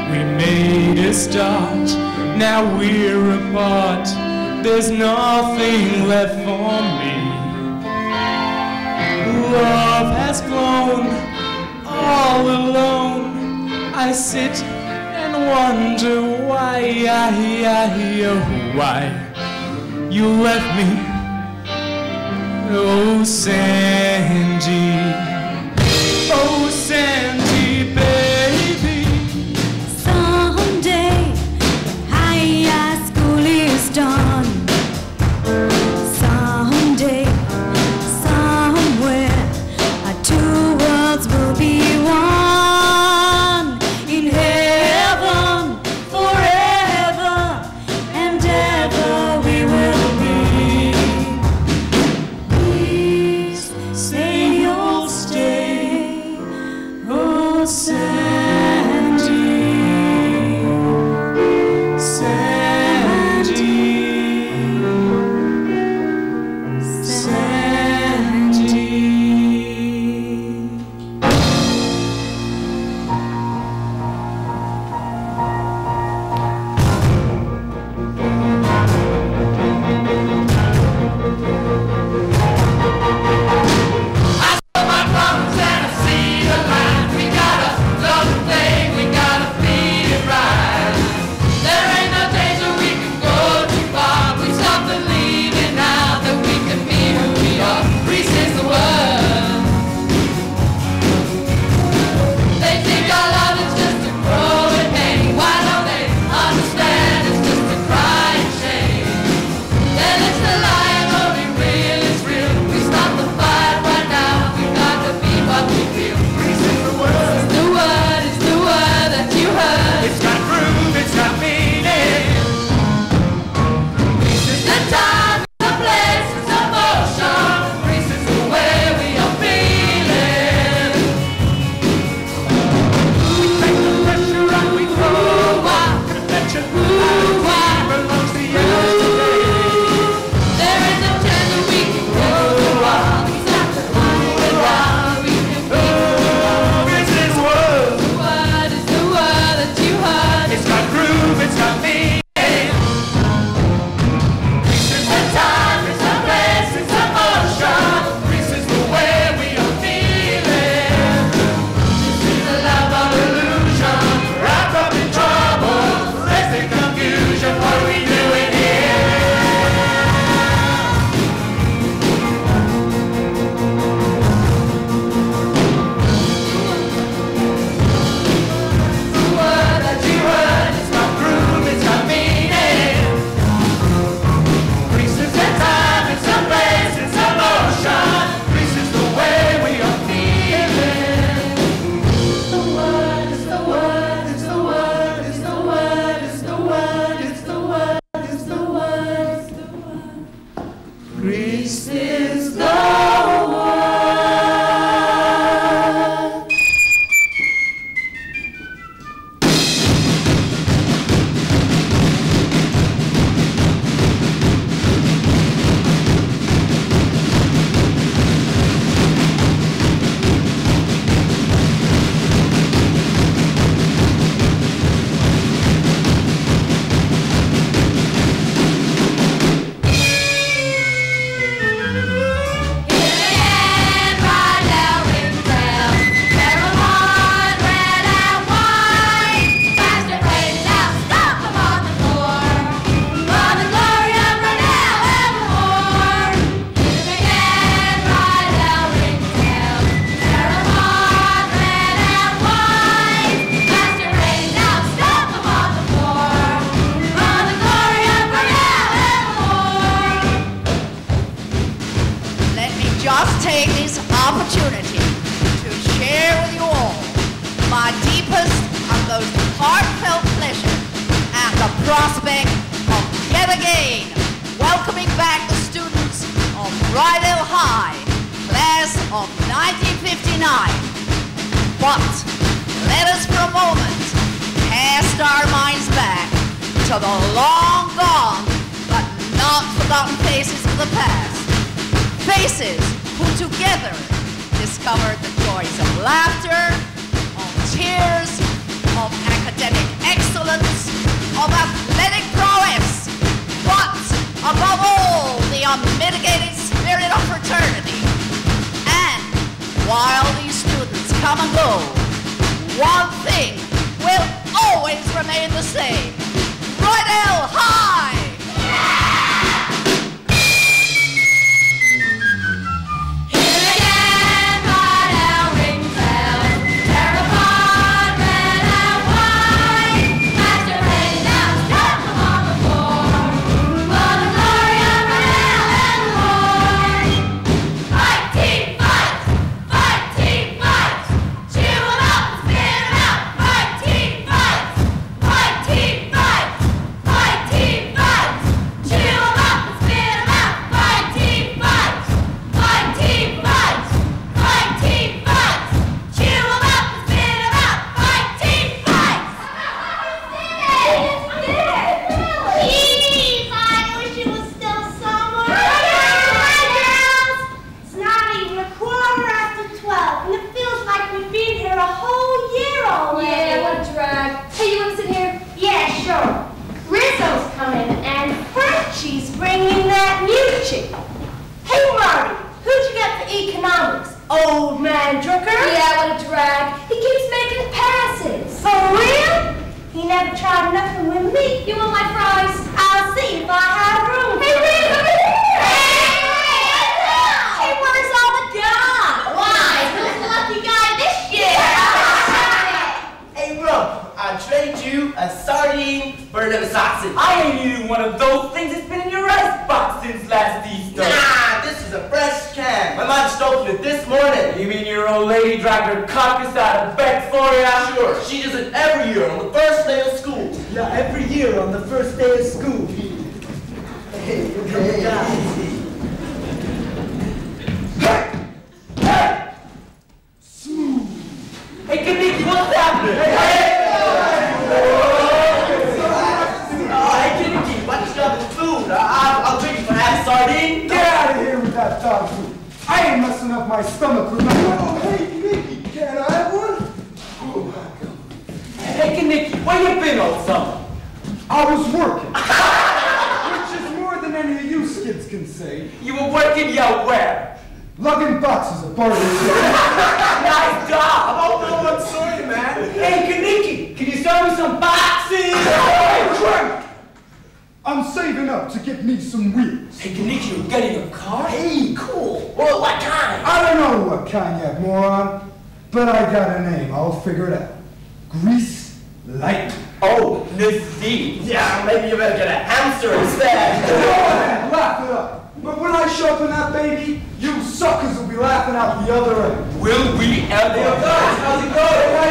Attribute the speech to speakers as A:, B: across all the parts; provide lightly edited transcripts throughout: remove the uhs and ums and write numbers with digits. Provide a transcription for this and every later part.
A: We made a start, now we're apart. There's nothing left for me. Love has grown all alone. I sit and wonder why you left me. Oh, Sandy, oh, Sandy, baby.
B: Someday high school is done. Someday, somewhere, our two worlds will be one. In heaven, forever and ever we will be. Please say you'll stay, oh Sandy, Sandy, Sandy. Greece is the word.
C: Just take this opportunity to share with you all my deepest and most heartfelt pleasure and the prospect of yet again welcoming back the students of Rydell High, class of 1959. But let us for a moment cast our minds back to the long gone but not forgotten faces of the past. Faces who together discovered the joys of laughter, of tears, of academic come and go, one thing will always remain the same. Rydell High!
B: Old man Drucker?
D: Yeah, what a drag. He keeps making passes.
B: For real? He never tried nothing with me.
D: You want my fries?
B: I'll see if I have room.
D: Hey, Rick, over here!
B: Hey, where's all the guys?
D: Why? Who's the lucky guy this year?
E: Hey, Rump, I trade you a sardine for another sausage.
A: I ain't eating one of those things that's been in your icebox since last Easter.
E: Nah, this is a fresh can. My mom just opened it this morning.
A: You mean your old lady dragged her carcass out of bed for you?
E: Sure, she does it every year on the first day of school.
F: Yeah, every year on the first day of school. Hey,
A: Smooth. Hey, Kaniki, what's happening?
E: Hey, Kinnicky, why don't you grab the food? I'll drink it for half sardine.
F: get out of here with that dog food. I ain't messing up my stomach with my... Oh, hey, Nicky, can I have one?
A: Hey, Kaniki, where you been all summer?
F: I was working. Which is more than any of you kids can say.
A: You were working your where?
F: Lugging boxes of bargain.
A: Nice job!
E: Oh, no, I'm sorry, man.
A: Hey, Kaniki, can you sell me some boxes?
F: Hey, Frank! I'm saving up to get me some wheels.
A: Hey, Kaniki, you're getting a car?
E: Hey, cool. Well, what kind?
F: I don't know what kind yet, moron, but I got a name. I'll figure it out. Grease Lightning.
A: Oh, Nazim.
E: Yeah, maybe you better get a hamster instead.
F: Go ahead, laugh it up. But when I show up in that baby, you suckers will be laughing out the other end.
A: Will we ever?
E: Hey, guys, how's it going?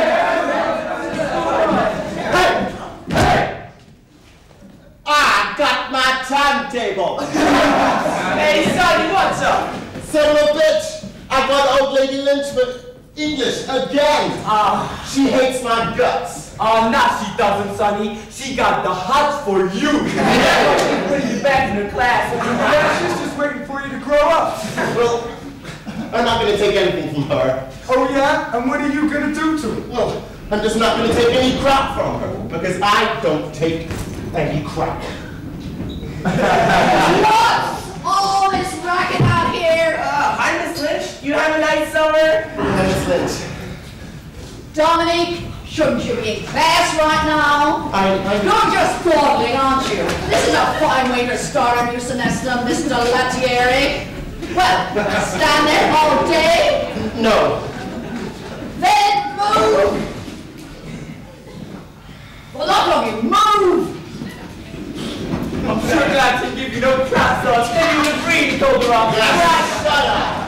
E: Hey! I got my timetable.
A: Hey, Sonny, what's up?
G: Son of a bitch! I got old lady Lynch with English again. She hates my guts.
A: Nah, she doesn't, Sonny. She got the hots for you. Putting you back in the class.
F: Yeah, she's just waiting for you to grow up.
G: Well, I'm not going to take anything from her.
F: Oh yeah? And what are you gonna do to it?
G: Well, I'm just not going to take any crap from her because I don't take any crap.
C: What's all this racket out here?
E: Hi, Miss Lynch. You have a nice summer?
G: Miss Lynch,
C: Dominique, shouldn't you be in class right now?
G: I
C: You're just dawdling, aren't you? This is a fine way to start a new semester, Mr. Latieri. Well, stand there all day?
G: no.
C: Then move! Well, look of you, move!
A: I'm sure glad to give you no class, so I'll tell you the free to go around.
G: Yes, shut up.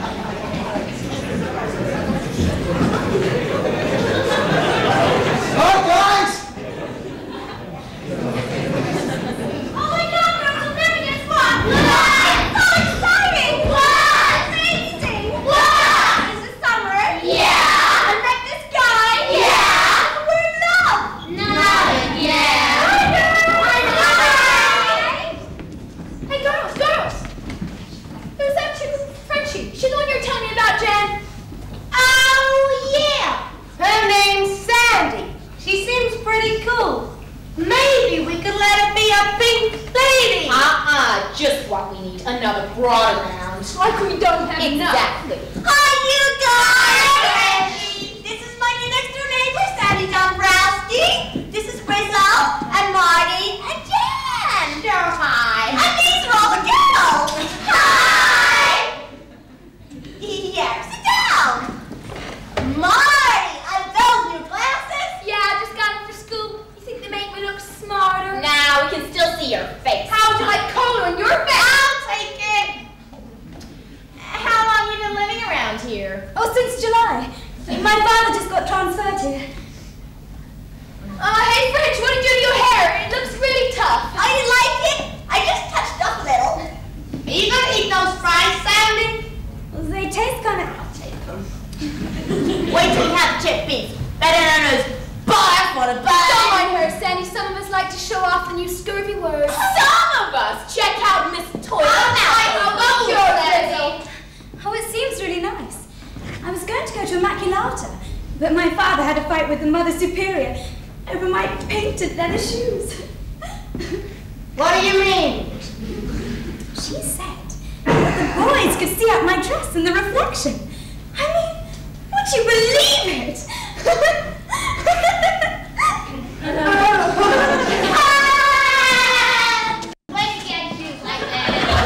F: Hi guys!
D: Oh my God, girls, I'm never gonna spot. What? So exciting! What? Amazing! What? Is it summer? Yeah. I met this guy? Yeah. We're in love. Not yet. Hey, girls! Who's that chick with Frenchie? She's the one you're telling me about, Jen.
B: Oh, yeah. Her name's Sandy. She seems pretty cool. Maybe we could let her be a pink lady.
D: Just what we need. Another broad around. Like we don't have enough.
B: Hi, you guys.
D: see your face.
B: How would you like cola in your face?
D: I'll take it. How long you been living around here?
H: Oh, since July. My father just got transferred here.
B: Hey, French, what did you do to your hair? It looks really tough.
D: Oh, you like it? I just touched up a little. Are you gonna eat those fries, Sandy?
H: Well, they taste kind of...
D: I'll take them. Wait till you have chip beef. Better than those barf for the bun.
B: Don't mind her, Sandy. Some of us like to show off the new scurvy words.
D: Some of us. Check out Miss Toilet.
H: Oh, it seems really nice. I was going to go to Immaculata, but my father had a fight with the Mother Superior over my painted leather shoes.
D: What do you mean?
H: She said that the boys could see out my dress in the reflection. I mean, would you believe it?
D: When you get shoes like that?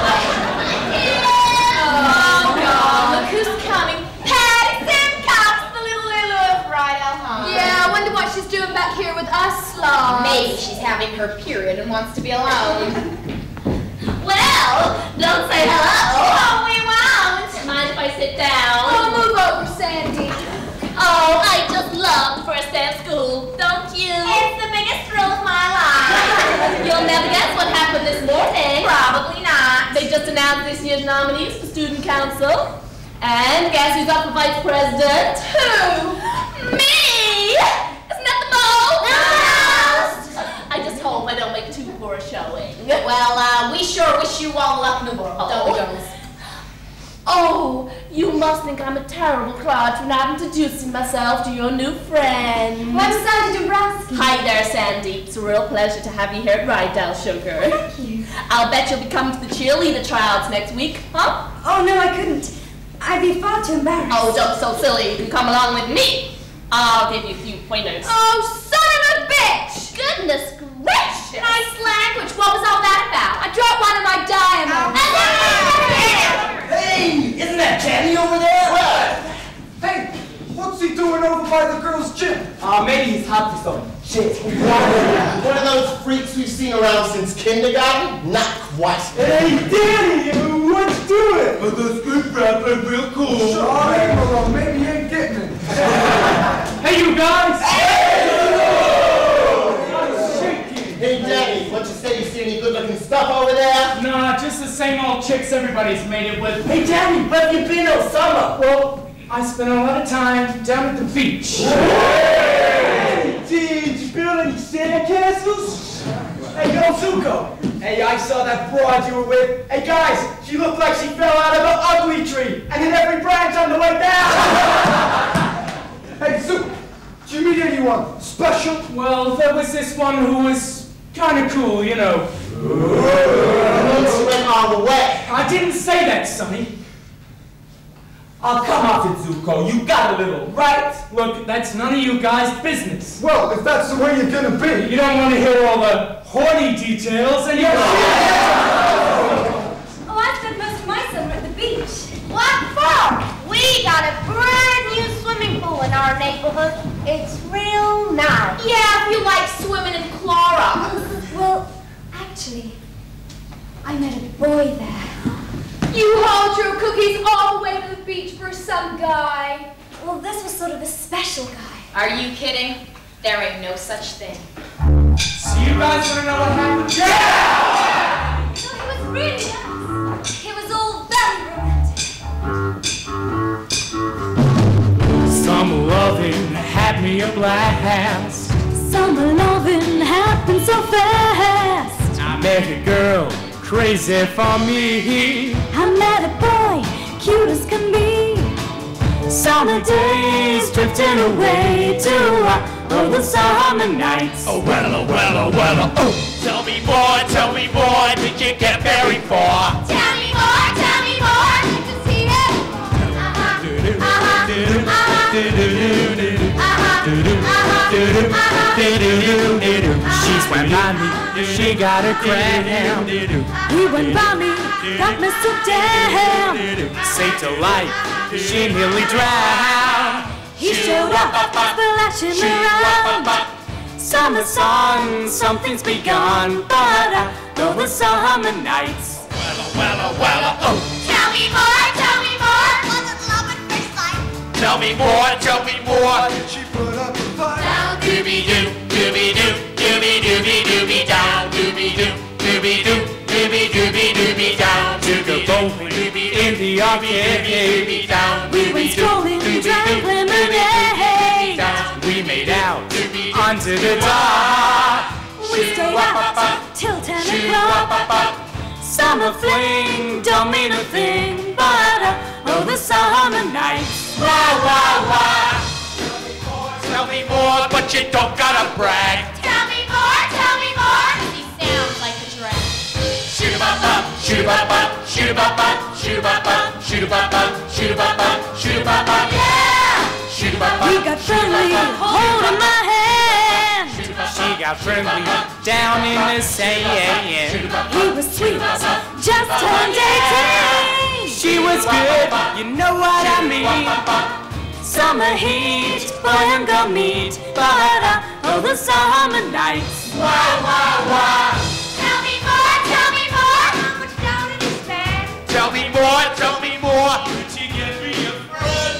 B: Oh, look who's coming.
D: Patty Simcox, the little Lulu of Rydell, huh?
B: Yeah, I wonder what she's doing back here with us slobs.
D: Maybe she's having her period and wants to be alone. Well, don't say hello. Oh, we won't. Mind if I sit down?
B: Oh, move over, Sandy.
D: Oh, I just love the first day of school, don't you? It's the biggest thrill of my life. You'll never guess what happened this morning. Probably not.
I: They just announced this year's nominees for student council. And guess who's up for vice president?
D: Who? Me! Isn't that the most?
I: I just hope I don't make too poor a showing.
D: Well, we sure wish you all luck in the world, don't we, girls?
I: Oh, you must think I'm a terrible clod for not introducing myself to your new friend.
H: I'm Sandy Dombrowski.
I: Hi there, Sandy. It's a real pleasure to have you here at Rydell, Sugar.
H: Thank you.
I: I'll bet you'll be coming to the cheerleader tryouts next week, huh?
H: Oh, no, I couldn't. I'd be far too embarrassed.
I: Oh, don't be so silly. You can come along with me. I'll give you a few pointers.
D: Oh, son of a bitch!
I: Goodness gracious!
D: Nice language. What was all that about?
B: I dropped one of my diamonds.
E: Hey, isn't that Jenny over there? What?
F: Hey, what's he doing over by the girls' gym?
E: Maybe he's hot for some shit.
G: One of those freaks we've seen around since kindergarten? Not quite.
F: Hey, Danny, what you doing?
A: This good rapper real cool.
F: Sorry, well, maybe you ain't getting it.
A: Hey, you guys!
G: Hey, Danny, what you say? You see any good-looking stuff over there?
A: Nah, just the same old chicks everybody's made it with.
E: Hey, Danny, where have you been all summer?
A: Well, I spent a lot of time down at the beach.
F: Hey, did you build any sandcastles? Hey, yo, Zuko. Hey, I saw that broad you were with. Hey, guys, she looked like she fell out of an ugly tree and hit every branch on the way down. Hey, Zuko, did you meet anyone special?
A: Well, there was this one who was kind of cool, you know.
G: She went all the way.
A: I didn't say that, Sonny. Oh, come off it, Zuko. You got a little, right? Look, that's none of you guys' business.
F: Well, if that's the way you're gonna be.
A: You don't want to hear all the horny details, and
H: Oh, I spent most of my summer at the beach.
D: What for? We got a brand new swimming pool in our neighborhood. It's real nice. Yeah, if you like swimming in Clorox.
H: Well, actually, I met a boy there.
B: You hauled your cookies all the way to the beach for some guy.
H: Well, this was sort of a special guy.
D: Are you kidding? There ain't no such thing.
A: So you guys want to know what happened?
H: No, he was really nice. He was all very romantic.
A: Summer loving had me a blast.
H: Summer loving happened so fast.
A: I met a girl crazy for me.
H: I met a boy, cute as can be.
A: Summer days drifting away to the summer nights.
J: Oh well, oh well, oh well, oh. Tell me more, did you get married for?
D: Tell me more, I'd like to see it.
A: She went by me, she got a crown.
H: He went by me, got me so down.
A: Saved her life, she nearly drowned.
H: He showed up, splashing around.
A: Summer sun, something's begun, but though the summer nights.
J: Well, oh.
D: Tell me more, tell me more. Was it love at first sight?
J: Tell me more, tell me more.
F: Did she put up a fight?
D: Down,
J: Doobie-doo, doobie-doo, doobie-doobie-doobie down, doobie-doo, doobie-doo, doobie-doobie-doobie down,
A: To the bowling in the arcade, we went strolling, drank lemonade. We made out under the dock. We stayed out till 10 o'clock. Summer fling don't mean a thing, but oh, the summer nights.
J: Wah, wah, wah. Tell me more, but you don't gotta brag.
D: Tell me more, tell me more. He sounds like a drag.
J: Shoot-a-bop-bop, shoot-a-bop-bop, shoot-a-bop-bop, shoot-a-bop-bop, shoot-a-bop-bop, shoot-a-bop-bop, shoot-a-bop-bop.
D: Yeah!
J: Shoot-a-bop-bop.
A: He got friendly, holding my hand. She got friendly, down in the sand. He was sweet, just turned 18. She was good, you know what I mean. Summer heat, boy and girl meet, but oh, the summer nights.
J: Wah, wah, wah.
D: Tell me more, tell me more. How much down in his bed?
J: Tell me more, tell me more. Could you give me a friend?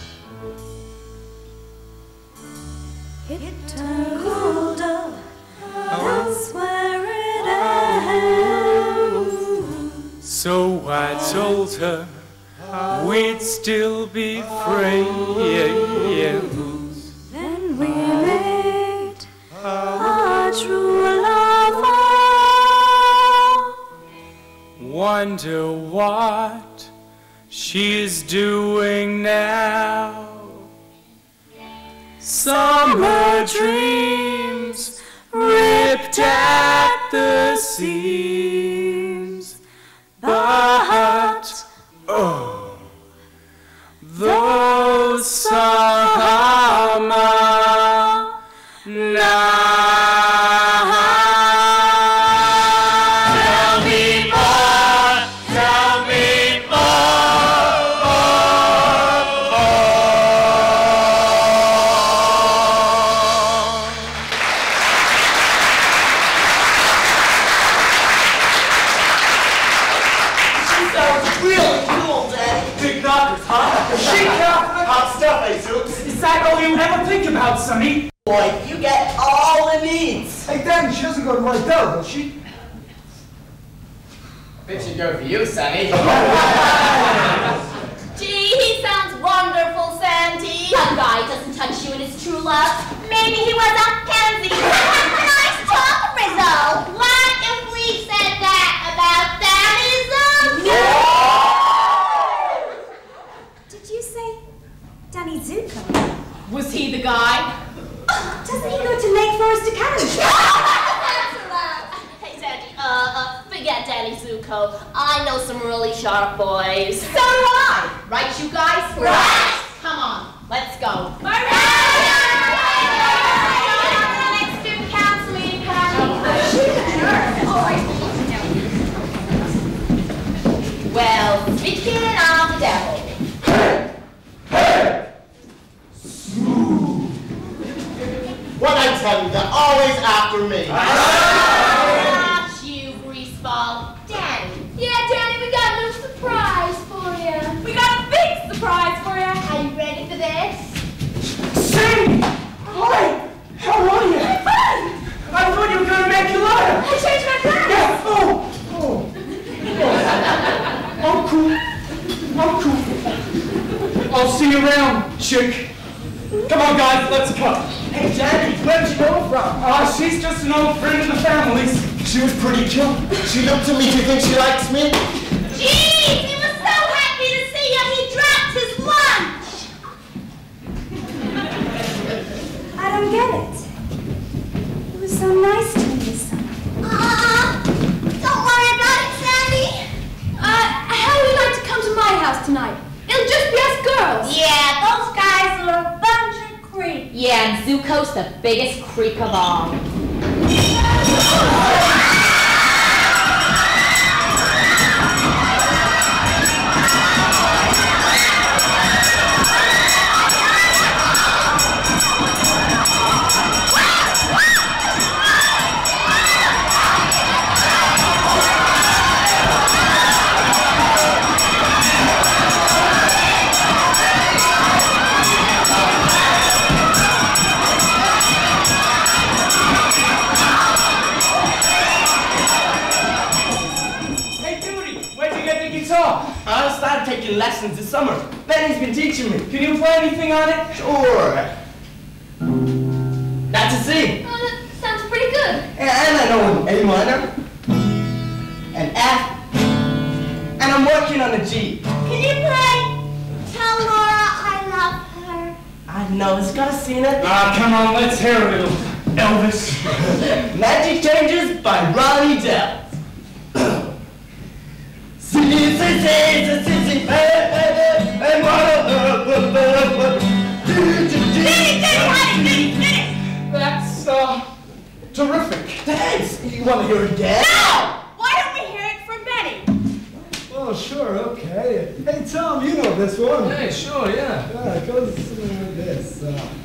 H: It turned colder, that's where it ends.
A: So I told her we'd still be friends.
H: Then we made our true love.
A: Wonder what she's doing now. Summer dreams ripped at the seams, but oh, those summer nights.
J: Tell me more, tell me
E: Really cool, Daddy.
F: Big knockers, huh? She
E: Hot stuff, eh, Zooks?
A: Is that all you ever think about, Sonny?
E: Boy, you get all it needs.
F: Hey, Danny, she doesn't go to Rydell, does she?
E: Bet she'd go for you, Sonny.
B: Gee, he sounds wonderful, Sandy. A guy doesn't touch you in his true love. Maybe he was a pansy. Nice talk, Rizzo. What if we said that about Danny Zuko?
H: Did you say Danny Zuko?
B: Was he the guy?
H: Doesn't he go to Lake Forest Academy?
B: Hey, Sandy, forget Danny Zuko. I know some really sharp boys. So do I. Right, you guys? Right. Come on, let's go. All right. Next student council meeting, Well, speaking of the devil.
G: What I tell you, they're always after me.
B: Not you, Greaseball. Danny.
D: Yeah, Danny, we got a little surprise for you. We got a big surprise for you. Are you ready for this?
F: Sandy! Hi! How are you?
D: I'm fine.
F: I thought you were going to make your letter.
D: I changed my plans.
F: Yeah, I'm cool. I'll see you around, chick. Come on, guys, let's go.
E: Hey, Daddy, where'd you know her from?
F: She's just an old friend of the family's.
G: She was pretty cute. She looked at me. Do you think she likes me?
D: Gee, he was so happy to see you, he dropped his lunch.
H: I don't get it. It was so nice to me this summer.
D: Don't worry about it, Sandy.
H: How would you like to come to my house tonight? It'll just be us girls.
B: Yeah, those guys are a bunch of creeps. Yeah, and Zuko's the biggest creep of all.
E: taking lessons this summer. Benny's been teaching me. Can you play anything on it? Sure. That's a C.
B: Oh, that sounds pretty good.
E: And I know an A minor, an F, and I'm working on a G.
D: Can you play Tell Laura I Love Her?
E: I know, it's got a C in it.
F: Ah, come on, let's hear a little Elvis.
E: Magic Changes by Ronnie Dell.
F: That's, terrific.
E: Thanks. You want to hear it again?
D: No! Why don't we hear it from Benny?
K: Oh, sure, okay. Hey, Tom, you know this one.
F: Hey, sure, yeah.
K: Yeah, it goes like this.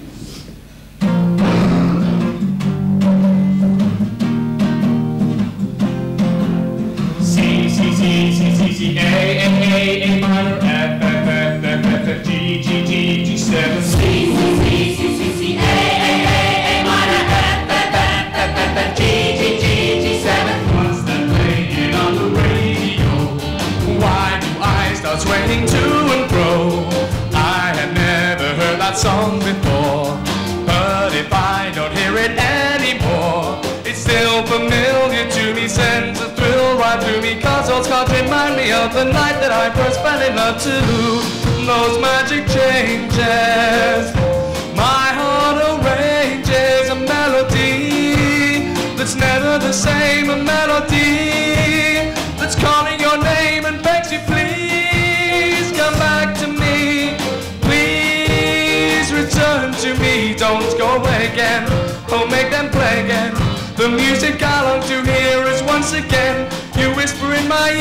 J: C, C, A minor, F, G, G7. C, A minor, F, G7. What's that playing on the radio? Why do I start swaying to and fro? I have never heard that song before, but if I don't hear it anymore, it's still familiar to me, sends a thrill right through me, cause those cards remind me of the night that I first fell in love too. Those magic changes, my heart arranges a melody that's never the same, a melody that's calling your name and begs you, please come back to me, please return to me, don't go away again, oh make them play again. The music I long to hear is once again you whisper in my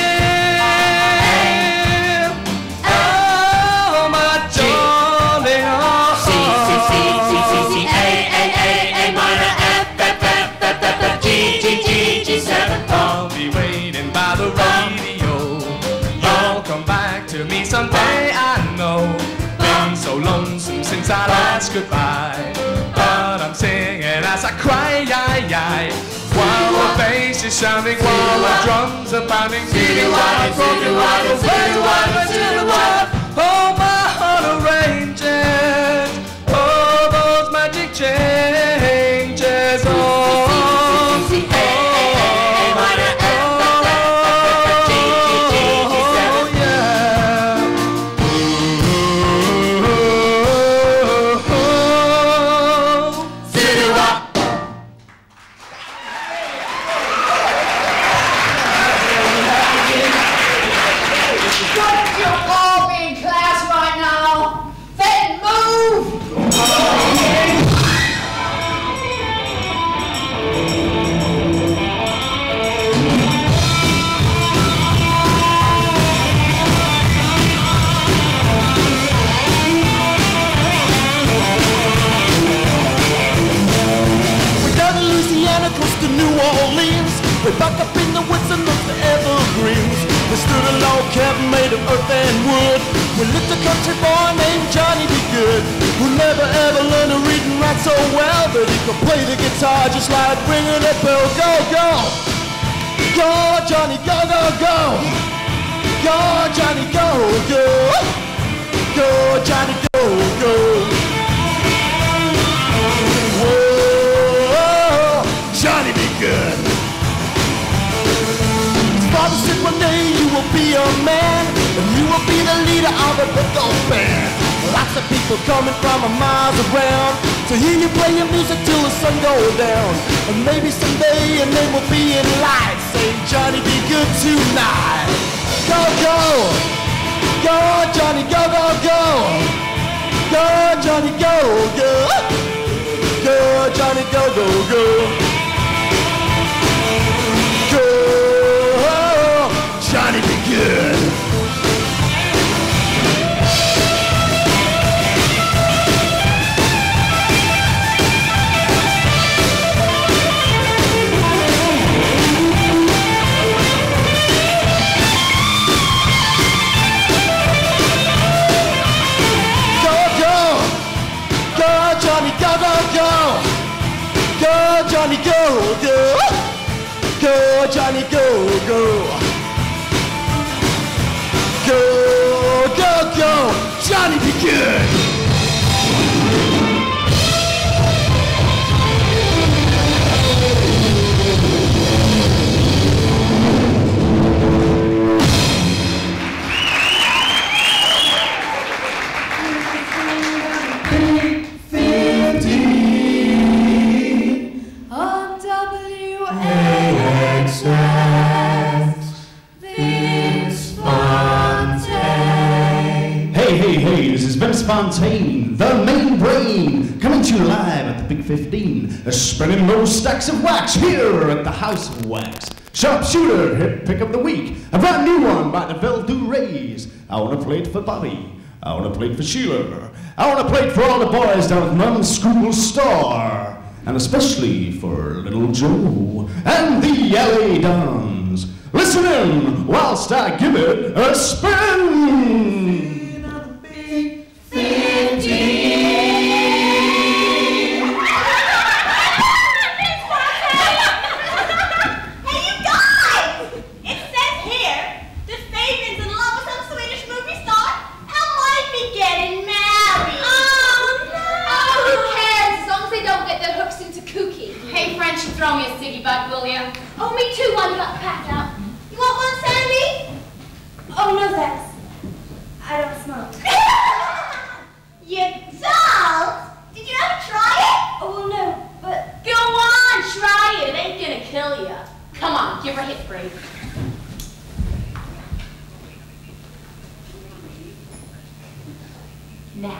J: ear. Oh, my darling. C, A minor, F, G7. I'll be waiting by the radio. You'll come back to me someday, I know. Been so lonesome since I last goodbye, but I'm singing as I cry, while the bass is sounding, while the drums are pounding, beating while I'm broken, while the bass oh, my heart arranges, oh, those magic changes, oh,
L: way back up in the woods amongst the evergreens. We stood a log cabin made of earth and wood. We lived a country boy named Johnny B. Good, who never ever learned to read and write so well, but he could play the guitar just like ringing a bell. Go, go! Go, Johnny, go, go, go! Go, Johnny, go, go! Go, Johnny, go, go! Whoa, Johnny B. Good. Father said one day you will be a man, and you will be the leader of a big old band. Lots of people coming from miles around to hear you play your music till the sun goes down. And maybe someday your name will be in lights saying Johnny be good tonight. Go, go! Go, Johnny, go, go, go! Go, Johnny, go, go! Go, Johnny, go, go, go! Go! Johnny be good. Go, go. Go, Johnny, go, go, go. Go, Johnny, go, go. Go, Johnny, go, go. Go. good. Hey, this is Vince Fontaine, the main brain, coming to you live at the Big 15, spinning those stacks of wax here at the House of Wax. Sharpshooter, hit pick of the week, a brand new one by the Veldu Rays. I want to play it for Bobby, I want to play it for Sheila, I want to play it for all the boys down at Mum's School Star, and especially for Little Joe and the LA Dons. Listen in whilst I give it a spin.
B: Throw me a ciggy bud, will you? Oh, me too, one you got packed out. You want one, Sandy?
H: Oh, no thanks. I don't smoke.
B: You don't? Did you ever try it?
H: Oh, well, no, but...
B: Go on, try it. It ain't gonna kill you. Come on, give her a hit, Brady. Now,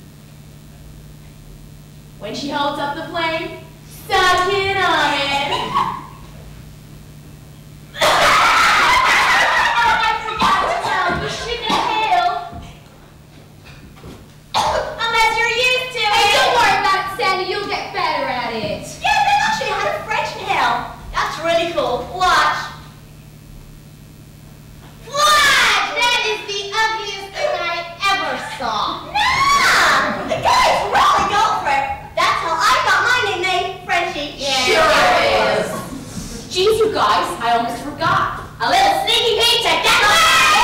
B: when she holds up the flame, start hitting on it. I forgot to tell you, you shouldn't inhale. Unless you're used to it. Hey, don't worry about it, Sandy. You'll get better at it. Yeah, they've actually had a French inhale. That's really cool. Watch. Watch! That is the ugliest thing I ever saw. Nah! The guy's really going for it. That's how I got my nickname, Frenchie. Yeah, sure it is. Jeez, you guys, I almost forgot. A little sneaky peek to get away!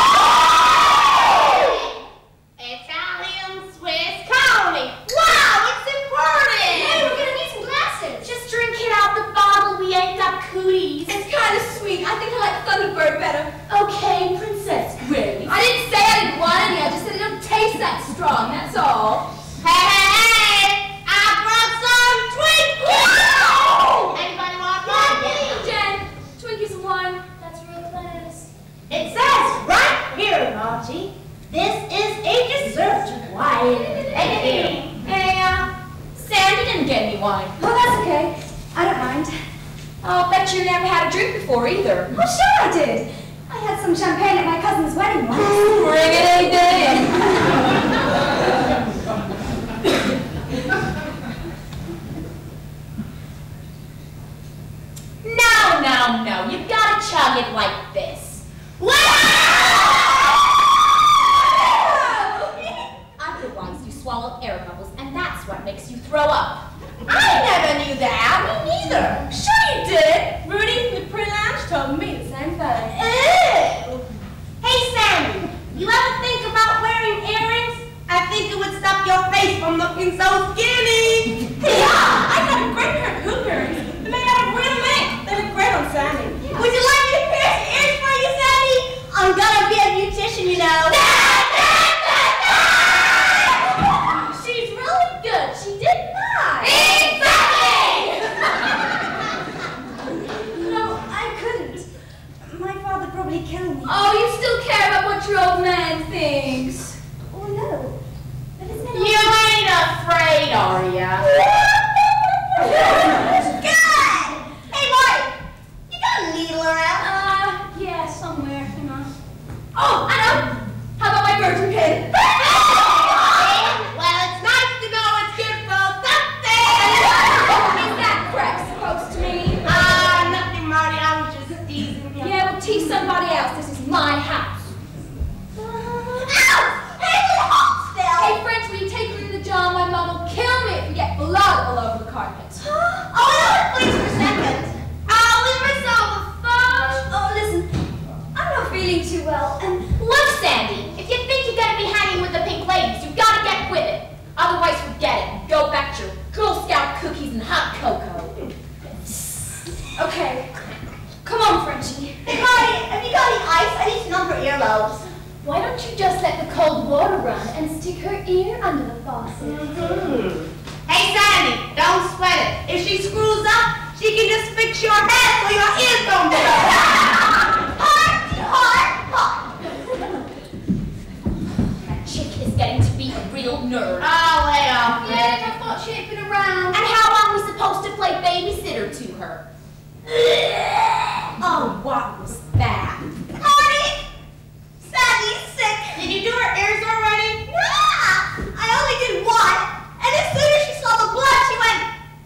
B: Italian Swiss Coney. Wow, it's important. Hey, we're gonna need some glasses. Just drink it out the bottle. We ain't got cooties.
H: It's kind of sweet. I think I like Thunderbird better.
B: Okay, Princess Grace.
H: I didn't say I didn't want any. I just said it don't taste that strong, that's all.
B: Hey! I brought some Twinkies! Anybody want one?
H: Jen, Twinkies and wine. That's real class.
B: It says right here, Margie. This is a dessert wine. Hey, Sandy didn't get any wine.
H: Oh, that's okay. I don't mind.
B: I'll bet you never had a drink before either.
H: Oh, sure I did. I had some champagne at my cousin's wedding once.
B: Bring it any day. No. You gotta chug it like this. Otherwise, you swallow air bubbles, and that's what makes you throw up. I never knew that. Me neither. Sure you did. Rudy, the pre-lounge told me the same thing. Ew. Hey, Sandy, you ever think about wearing earrings? I think it would stop your face from looking so skinny. Yeah, I got a great pair of hoop earrings. They're made out of real mink. They look great on Sandy. Yeah. Would you like me to pierce your ears for you, Sandy? I'm gonna be a beautician, you know. She's really good. She did not. Exactly!
H: No, I couldn't. My father probably killed me.
B: Oh, you still care about what your old man thinks?
H: Oh, no. But isn't it
B: You ain't afraid, are ya? Good! Hey, Marty, you got a needle around? Yeah, somewhere, hang on. Oh, I know! How about my virgin pin? Well, it's nice to know it's good for something! Is that crack supposed to mean? Nothing, Marty, I was just teasing you. Yeah, well, tease somebody else. This is my house. Ow! Hey, Hey, French, will you take her to the John? My mom will kill me if you get blood all over the carpet. Oh, please for a second. I'll leave myself a phone.
H: Oh, listen. I'm not feeling too well, and...
B: Look, Sandy, if you think you're gonna be hanging with the pink ladies, you've gotta get loves.
D: Why don't you just let the cold water run and stick her ear under the faucet?
B: Hey, Sandy, don't sweat it. If she screws up, she can just fix your head so your ears don't blow. Heart, heart, heart.
D: That chick is getting to be a real nerd.
B: Oh, lay off,
D: Yeah, I thought she had been around.
B: And how are we supposed to play babysitter to her?
H: Oh, what was that?
B: Honey, Sandy's sick. Did you do her ears already? Yeah, I only did one. And as soon as she saw the blood, she went,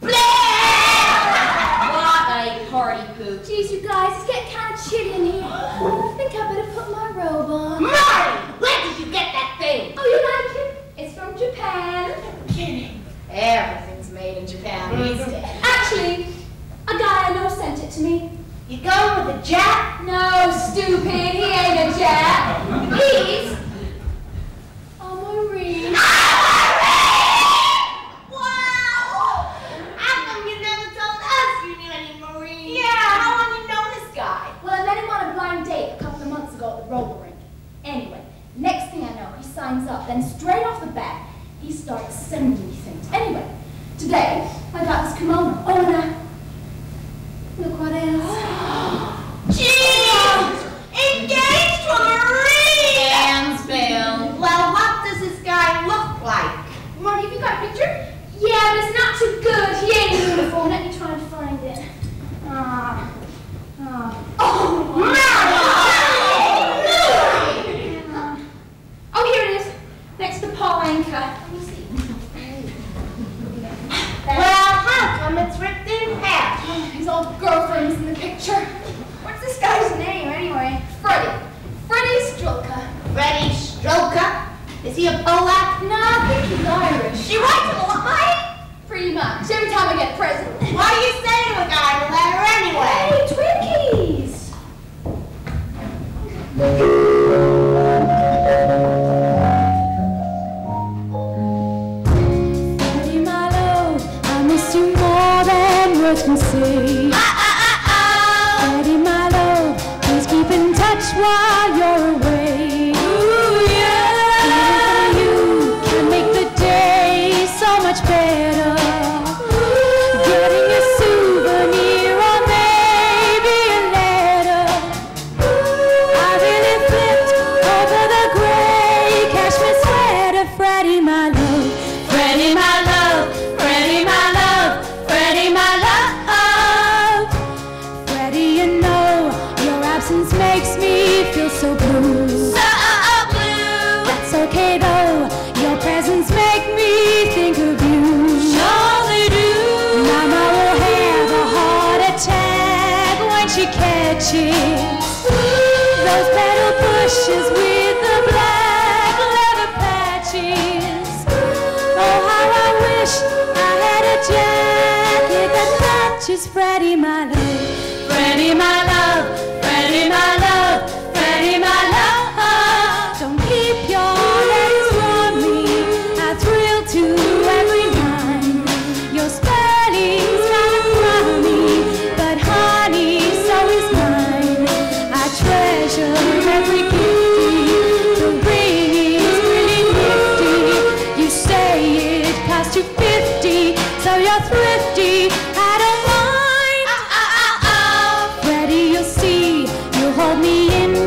B: bleh!
D: What a party poop. Jeez, you guys, it's getting kind of chilly in here. I think I better put my robe on.
B: Marty, where did you get that thing?
D: Oh, you like it? It's from Japan.
B: Kidding.
D: Everything's made in Japan these days. Actually, a guy I know sent it to me.
B: You going with a Jap?
D: No, stupid, he ain't a Jap. He's a Marine.
B: Wow! How come you never told us you knew any Marines?
D: Yeah, how long you know this guy? Well, I met him on a blind date a couple of months ago at the roller rink. Anyway, next thing I know, he signs up, then straight off the bat, he starts sending me things. Anyway, today, I got this kimono. Oh, and look what else.
B: Jeez! Engaged to a Marine!
D: Hands, Bill.
B: Well, what does this guy look like?
D: Marty, have you got a picture? Yeah, but it's not too good. He ain't in uniform. Let me try and find it. Oh, here it is. Next to Paul Anka. Let me see.
B: Well, how come it's ripped in half?
D: His old girlfriend's in the picture. What's this guy's name, anyway? Freddie. Freddie Strelka.
B: Freddie Strelka? Is he a Polak?
D: No, I think he's Irish.
B: She writes him a lot.
D: Pretty much. Every time I get a present.
B: Why do you say to a guy in a letter anyway?
D: Hey, Twinkies! Freddie, my love, I miss you more than words can say. Freddie, my love, please keep in touch while you're away. Ooh, yeah. Even you can make the day so much better. Getting a souvenir or maybe a letter. I really flipped over the gray cashmere sweater. Freddie, my love. Freddie, my love. Freddie, my love. Freddie, my love. Freddie, you know your absence makes me feel so blue. So blue. That's okay though. Your presence make me think of you. Sure they do. Mama will have a heart attack when she catches those petal bushes with the black leather patches. Oh, how I wish I had a jacket that matches. Freddie, my love. Freddie, my love. Freddie, my love. Freddie, my love. Don't keep your letters from me. I thrill to every line. Your spelling's kind of crummy, but honey, so is mine. I treasure every gift. The ring is really nifty. You say it cost you 50, so you're thrifty. I don't mind. Freddie, you'll see, you'll hold me in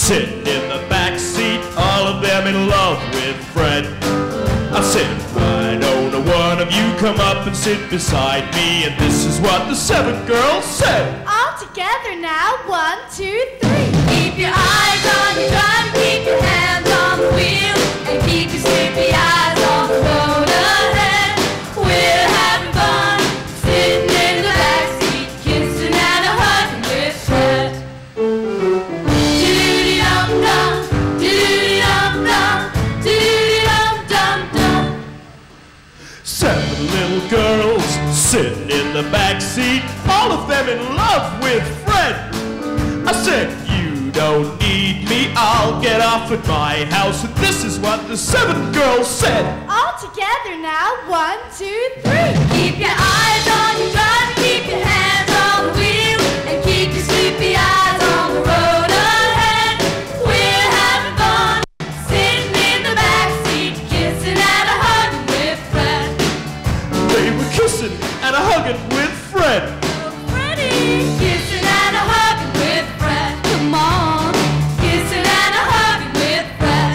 L: sitting in the back seat, all of them in love with Fred. I said, why don't one of you come up and sit beside me? And this is what the 7 girls said.
D: All together now, 1, 2, 3.
A: Keep your eyes on your drum, keep your hands on the wheel, and keep your sleepy eyes on the road ahead. We're having fun, sitting in the backseat, kissing and a hugging with Fred. Do-do-dum-dum, do-do-dum-dum, do-do-dum-dum-dum.
L: 7 little girls sitting in the back seat, all of them in love with Fred. I said, you don't need me, I'll get off at my house. And this is what the 7 girls said.
D: All together now, 1, 2, 3.
A: Keep your eyes on your drum, keep your hands on the wheel, and keep your sleepy eyes on the road ahead. We're having fun, sitting in the backseat, kissing and a hugging with Fred.
L: They were kissing and a hugging with Fred.
A: Freddie, kissing and a hugging with Fred. Come on, kissing and a hugging with Fred.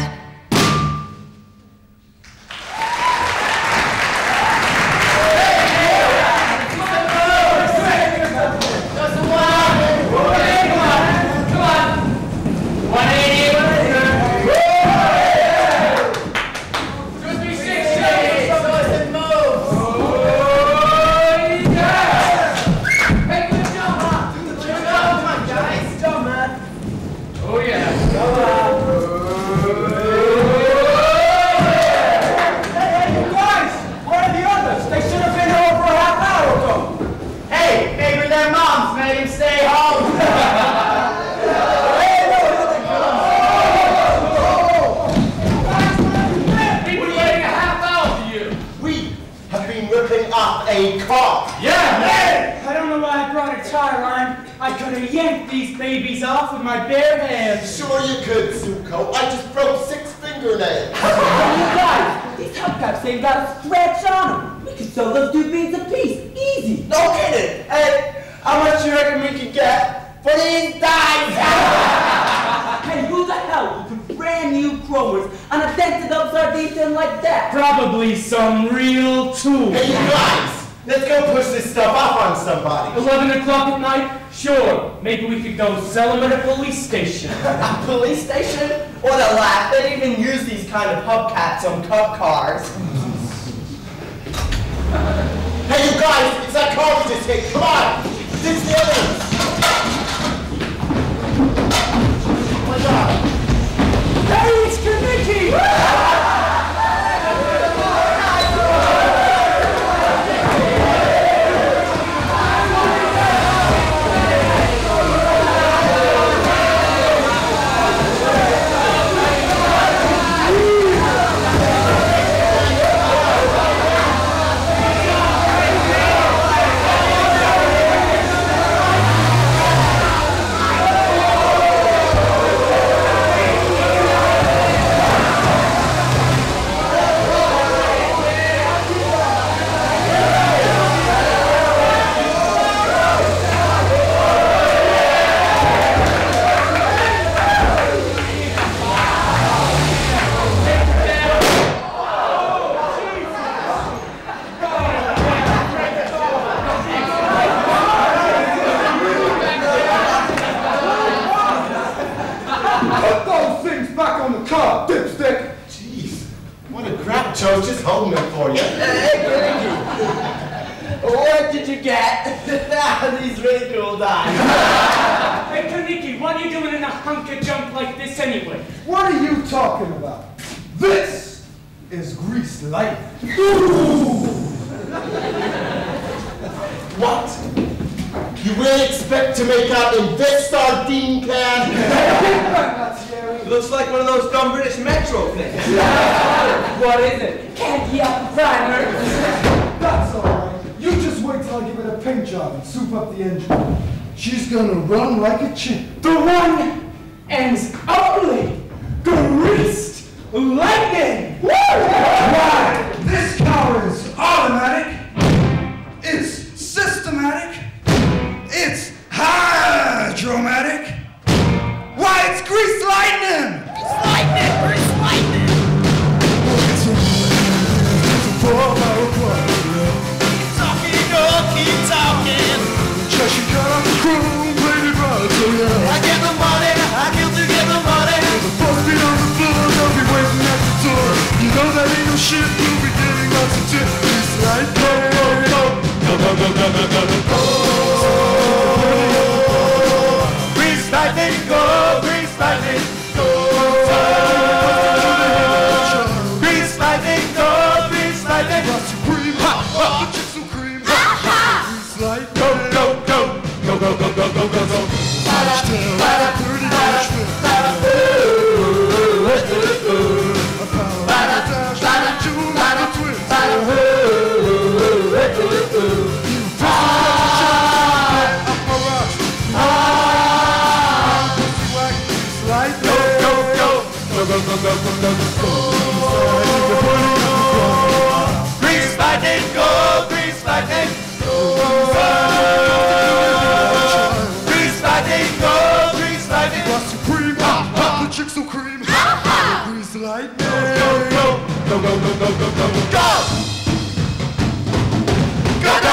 G: A car.
F: Yeah, hey! I don't know why I brought a tie line. I could have yanked these babies off with my bare hands.
G: Sure you could, Zuko. I just broke 6 fingernails.
E: You guys, these hubcaps ain't got a scratch on them. We could sell those 2 beans a piece. Easy.
F: No kidding. Hey, how much you reckon we could get for these dimes?
E: Hey, who the hell would put brand new chromers on a dented up sardine tin like that?
F: Probably some real tool.
G: Hey, you guys, let's go push this stuff off on somebody.
F: 11 o'clock at night? Sure. Maybe we could go sell them at a police station.
E: A police station? What a laugh. They don't even use these kind of hubcaps on cop cars.
G: Hey, you guys, it's that car we just hit. Come on. Ditch the others. Oh my God.
F: Hey, it's Kaneki!
G: Joe, just holding them for you.
E: What did you get? These really cool dimes.
F: Hey, Kaneki, what are you doing in a hunk of junk like this anyway?
K: What are you talking about? This is Grease Light.
G: What? You really expect to make out in this sardine can?
E: Looks like one of those dumb British Metro things. What is it? Candy apple primer.
K: That's all right. You just wait till I give it a paint job and soup up the engine. She's gonna run like a chick.
F: The one and only Greased Lightning!
K: Woo! Why? This car is automatic. It's systematic. It's hydromatic. Why, it's Grease Lightning!
L: Grease lightning, go! Grease lightning, go! Grease lightning, go! Grease lightning, go! Supreme, ha ha! The chicks so cream, ha ha! Grease lightning, go! Go! Go! Go! Go! Go! Go! Go! Go! Go! Go!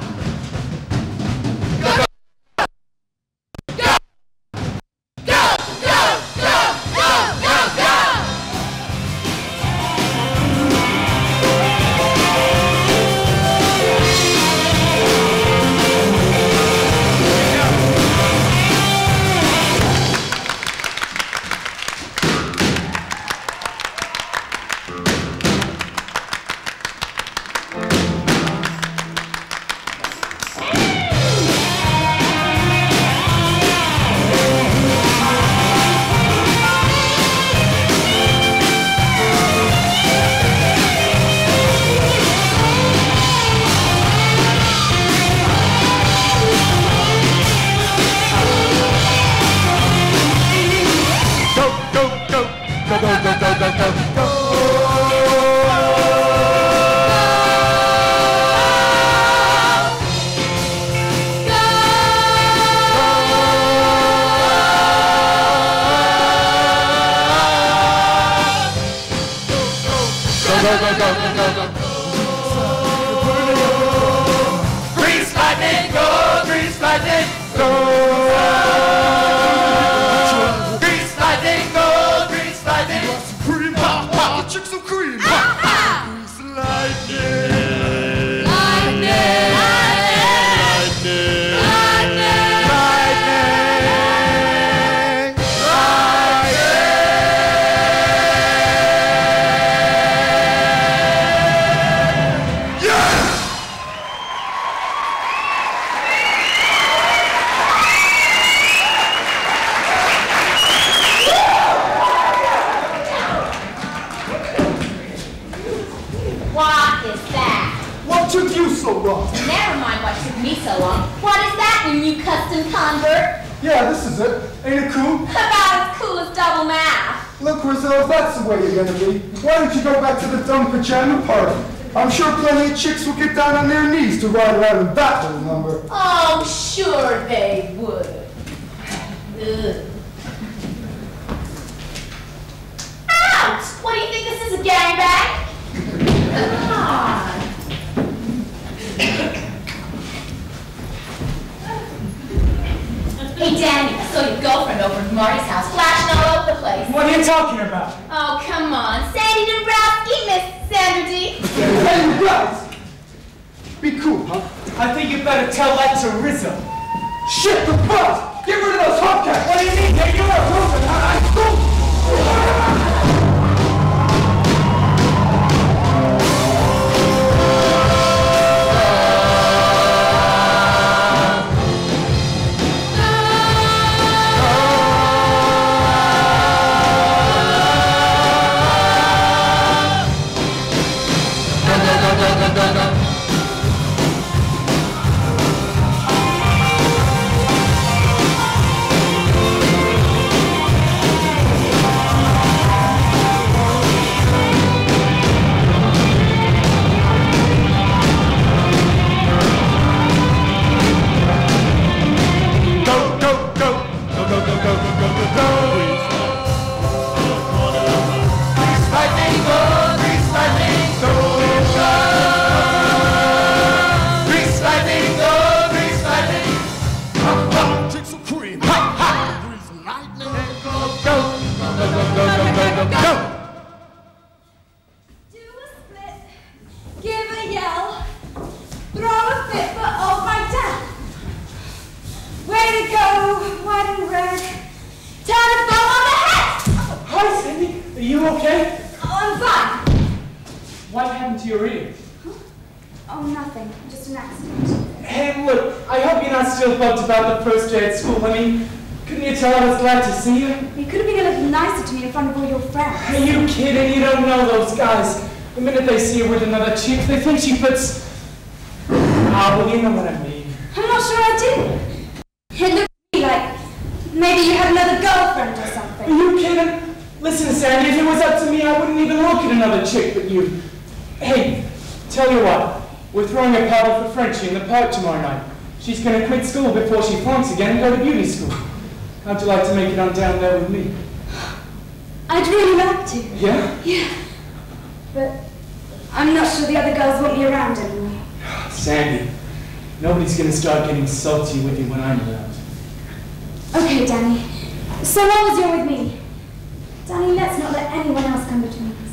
L: Grease lightning, go! Grease lightning, go! Grease lightning, go! Grease lightning, cream, ha ha! The chicks so cream, ha ha! Grease lightning, lightning, lightning, lightning, lightning. Yeah!
B: What is that?
K: What took you so long?
B: Never mind what took me so long. What is that, your new custom convert?
K: Yeah, this is it. Ain't it cool?
B: About as cool as double math.
K: Look, Rizzo, if that's the way you're gonna be, why don't you go back to the dumb pajama party? I'm sure plenty of chicks will get down on their knees to ride around in that little number.
B: Oh, sure they would. Ugh. Ouch! What do you think this is, a gangbang? Ah. Hey, Danny, I saw your girlfriend over at Marty's house, flashing all over the place.
E: What are you talking about?
B: Oh, come on. Sandy Dombrowski, Miss Sandra D.
K: Hey, you guys! Be cool, huh?
E: I think you better tell that to Rizzo.
K: Shit, the bus! Get rid of those hubcaps!
E: What do you mean? Hey, you're a moving, huh?
H: Oh, nothing. Just an accident.
E: Hey, look, I hope you're not still bugged about the first day at school. I mean, couldn't you tell I was glad to see you?
H: You could have been a little nicer to me in front of all your friends.
E: Are you kidding? You don't know those guys. The minute they see you with another chick, they think she puts... Ah, well, you know what I mean.
H: I'm not sure I do. It looked to me like maybe you had another girlfriend or something.
E: Are you kidding? Listen, Sandy, if it was up to me, I wouldn't even look at another chick but you. Hey, tell you what, we're throwing a party for Frenchie in the park tomorrow night. She's going to quit school before she flunks again and go to beauty school. How'd you like to make it on down there with me?
H: I'd really like to.
E: Yeah?
H: Yeah. But I'm not sure the other girls want me around anymore.
E: Sandy, nobody's going to start getting salty with you when I'm around.
H: Okay, Danny. So long as you're with me. Danny, let's not let anyone else come between us.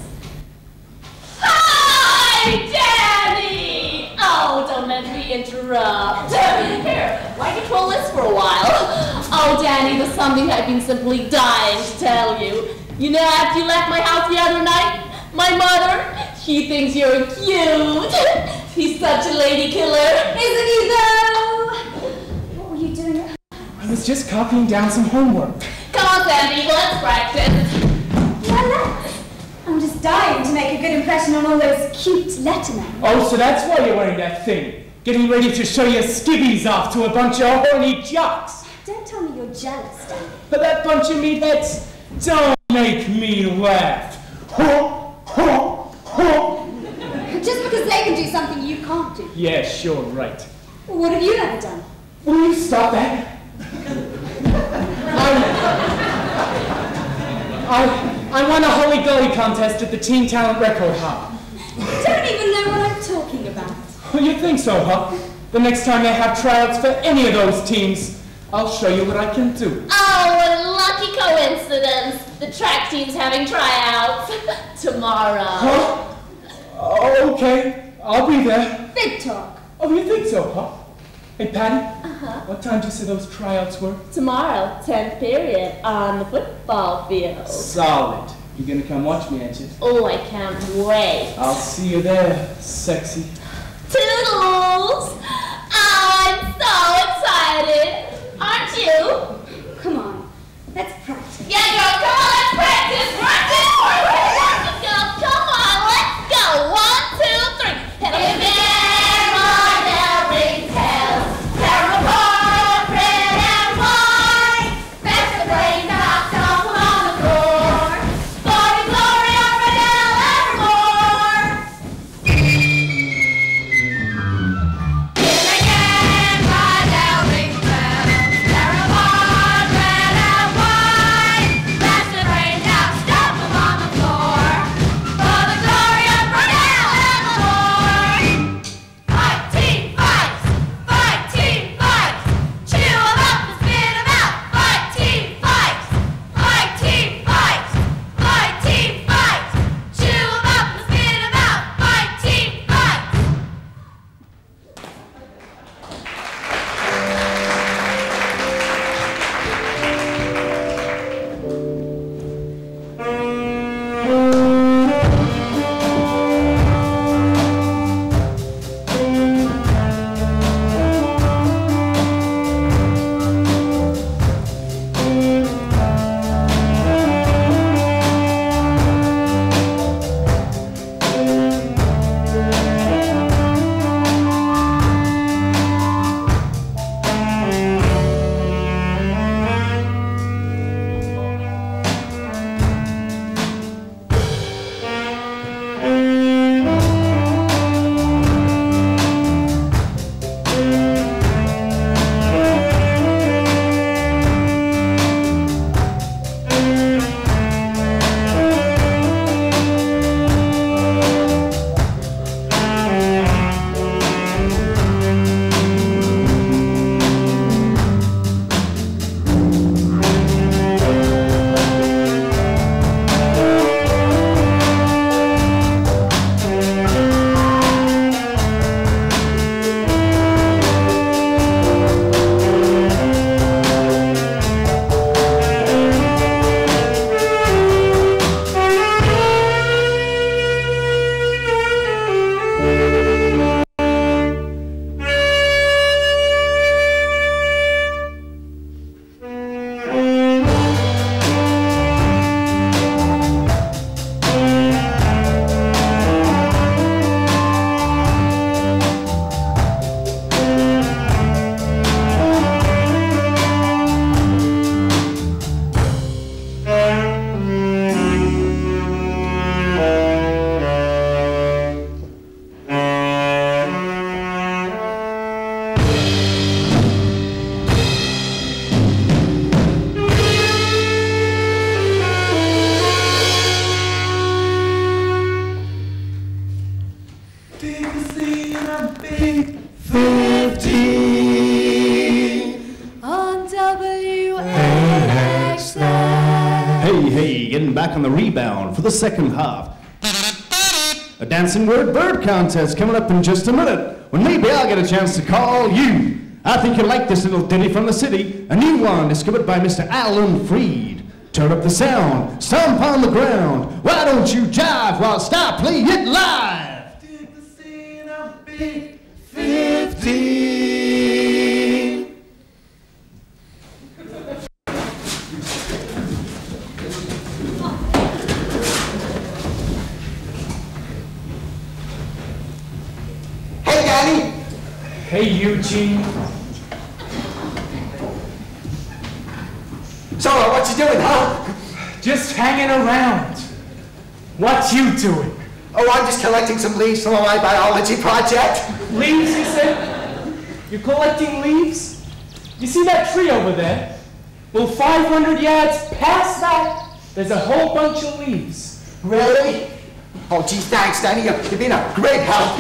I: Hi, Danny! Oh, don't let me interrupt. Here, why control this for a while? Oh, Danny, there's something I've been simply dying to tell you. You know, after you left my house the other night, my mother, she thinks you're cute. He's such a lady killer.
H: Isn't he, though? What were you doing at home?
E: I was just copying down some homework.
I: Come on, Sandy, let's practice.
H: Yeah, let's. I'm just dying to make a good impression on all those cute lettermen.
E: Oh, so that's why you're wearing that thing. Getting ready to show your skivvies off to a bunch of horny jocks.
H: Don't tell me you're jealous, Danny.
E: But that bunch of meatheads, don't make me laugh.
H: Just because they can do something you can't do.
E: Yeah, sure, right.
H: Well, what have you ever done?
E: Will you stop that? I won a Holy Gully contest at the Teen Talent Record Hop.
H: I don't even know what I'm talking about.
E: Well, you think so, huh? The next time they have tryouts for any of those teams, I'll show you what I can do.
I: Oh, what a lucky coincidence. The track team's having tryouts tomorrow.
E: Huh? Oh, okay. I'll be there.
H: Big talk.
E: Oh, you think so, huh? Hey, Patty.
I: Uh-huh.
E: What time did you say those tryouts were?
I: Tomorrow, 10th period, on the football field.
E: Solid. You gonna come watch me, ain't you?
I: Oh, I can't wait.
E: I'll see you there, sexy.
I: Toodles! Oh, I'm so excited. Aren't you?
H: Come on, let's practice.
I: Yeah, girl, come on, let's practice. Practice. Girl, come on, let's go. 1, 2, 3. Hey, man, Marnell ringtails. Caramel cornbread and wine. That's the brain knocked off on the floor. Glory, glory, of Marnell evermore. Here again, Marnell ringtails. Caramel
M: back on the rebound for the second half. A dancing word bird contest coming up in just a minute, when maybe I'll get a chance to call you. I think you'll like this little ditty from the city, a new one discovered by Mr. Alan Freed. Turn up the sound, stomp on the ground. Why don't you jive while I play it live? Take the scene of Big 15.
F: Hey, Danny.
E: Hey, Eugene.
F: So, what you doing, huh?
E: Just hanging around. What you doing?
F: Oh, I'm just collecting some leaves for my biology project.
E: Leaves, you said? You're collecting leaves? You see that tree over there? Well, 500 yards past that, there's a whole bunch of leaves.
F: Really? Oh, gee, thanks, Danny. You've been a great help.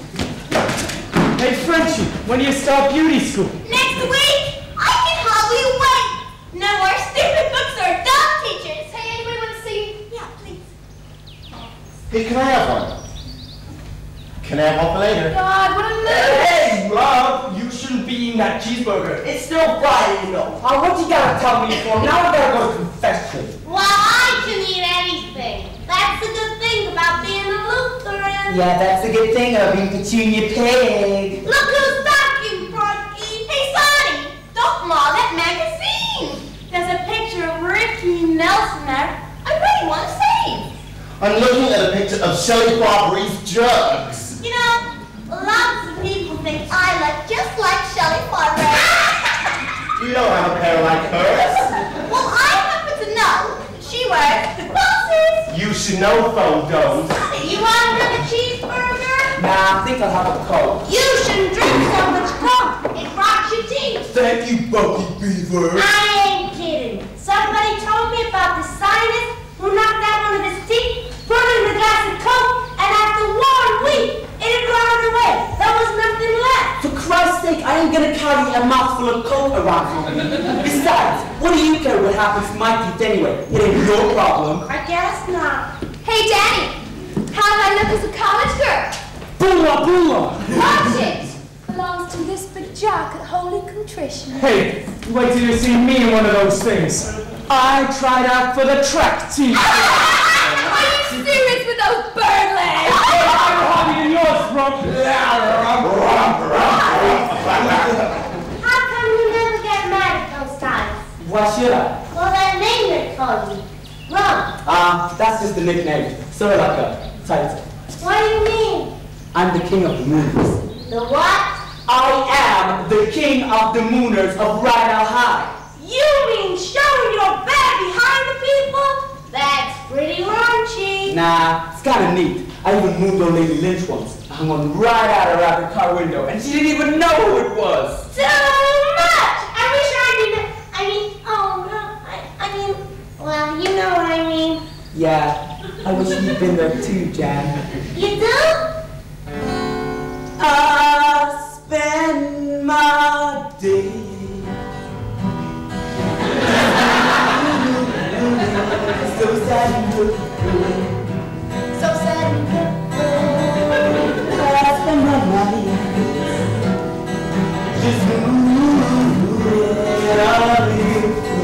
E: Hey, Frenchie, when do you start beauty school?
D: Next week? I can hardly wait. No more stupid books or dumb teachers. Hey, anybody want to see? Yeah, please.
G: Hey, can I have one? Can I have one for later?
D: God, what a mood.
F: Hey, Rob, you shouldn't be eating that cheeseburger. It's still Friday, you know. What you gotta tell me for? Now I gotta go to confession.
B: Well, I can eat anything. That's the good thing about being a Lutheran.
F: Yeah, that's the good thing of being Petunia Pig.
B: Look who's back, you Brookie. Hey, Sonny, don't maul that magazine. There's a picture of Ricky Nelson there. I really want to save.
G: I'm looking at a picture of Shelley Barbary's drugs.
B: You know, lots of people think I look just like Shelley Farber.
G: You don't have a pair like hers.
B: Well, I happen to know she wears glasses.
G: You should know, though, don't.
B: You want another cheeseburger?
F: Nah, I think I'll have a Coke.
B: You shouldn't drink so much Coke. It rots your teeth.
G: Thank you, Bucky Beaver.
B: I ain't kidding. Somebody told me about the scientist who knocked out one of his teeth, put it in a glass of Coke, and after 1 week, it had rotted away. There was nothing left.
F: For Christ's sake, I ain't gonna carry a mouthful of Coke around with me. Besides, what do you care what happens to my teeth anyway? It ain't your problem.
B: I guess not.
D: Hey, Danny. How do I look as a college girl?
E: Boola, boola!
D: Watch it. Belongs to this big jock at Holy Contrition.
E: Hey, wait till you see me in one of those things. I tried out for the track team.
D: Are you serious with those bird legs?
E: I'm harder than yours, Rump.
B: How come you never get mad at those times?
F: Why should I?
B: Well, that name they call you. Rump.
F: That's just a nickname. Sort of like a title.
B: What do you mean?
F: I'm the king of the mooners.
B: The what?
F: I am the king of the mooners of Rydell High.
B: You mean showing your back behind the people? That's pretty raunchy.
F: Nah, it's kind of neat. I even moved old Lady Lynch once. I hung on right at her out the car window, and she didn't even know who it was.
B: Too much! I wish I didn't. Well, you know what I mean.
F: Yeah, I wish you'd been there too, Jan.
B: You do?
F: I spend my day so sad and blue.
B: So sad and
F: I spend my night just moving on you.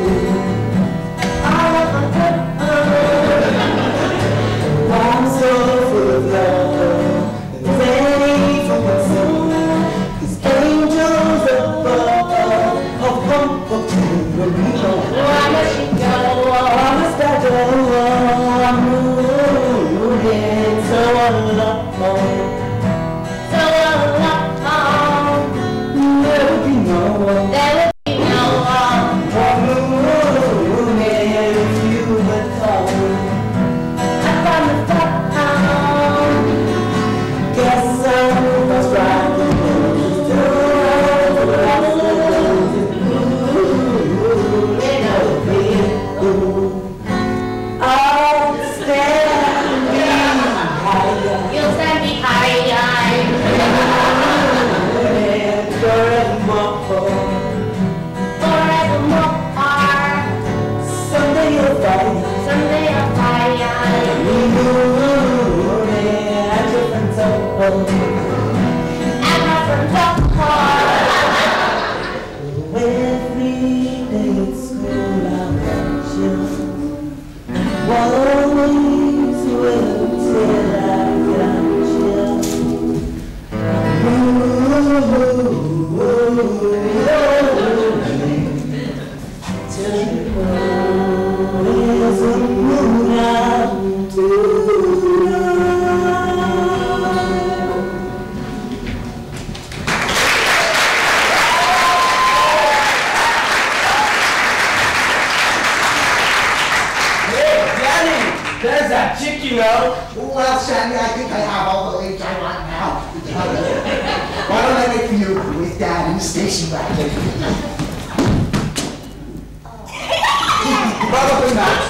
F: I'm so full of love and pain from my soul. These angels above have come up to me. Why must you go? Why must I go? I'm moving so alone.
B: So alone.
F: There will be no one.
B: There will be no one.
F: I'm moving if you would call me. Guess I was right. I'll stand behind you.
B: You'll stand behind
F: There's that chick, you know.
N: Well, Sandy, I think I have all the leads I want now. Why don't I wait for you with Dad in the station wagon?
G: Probably not.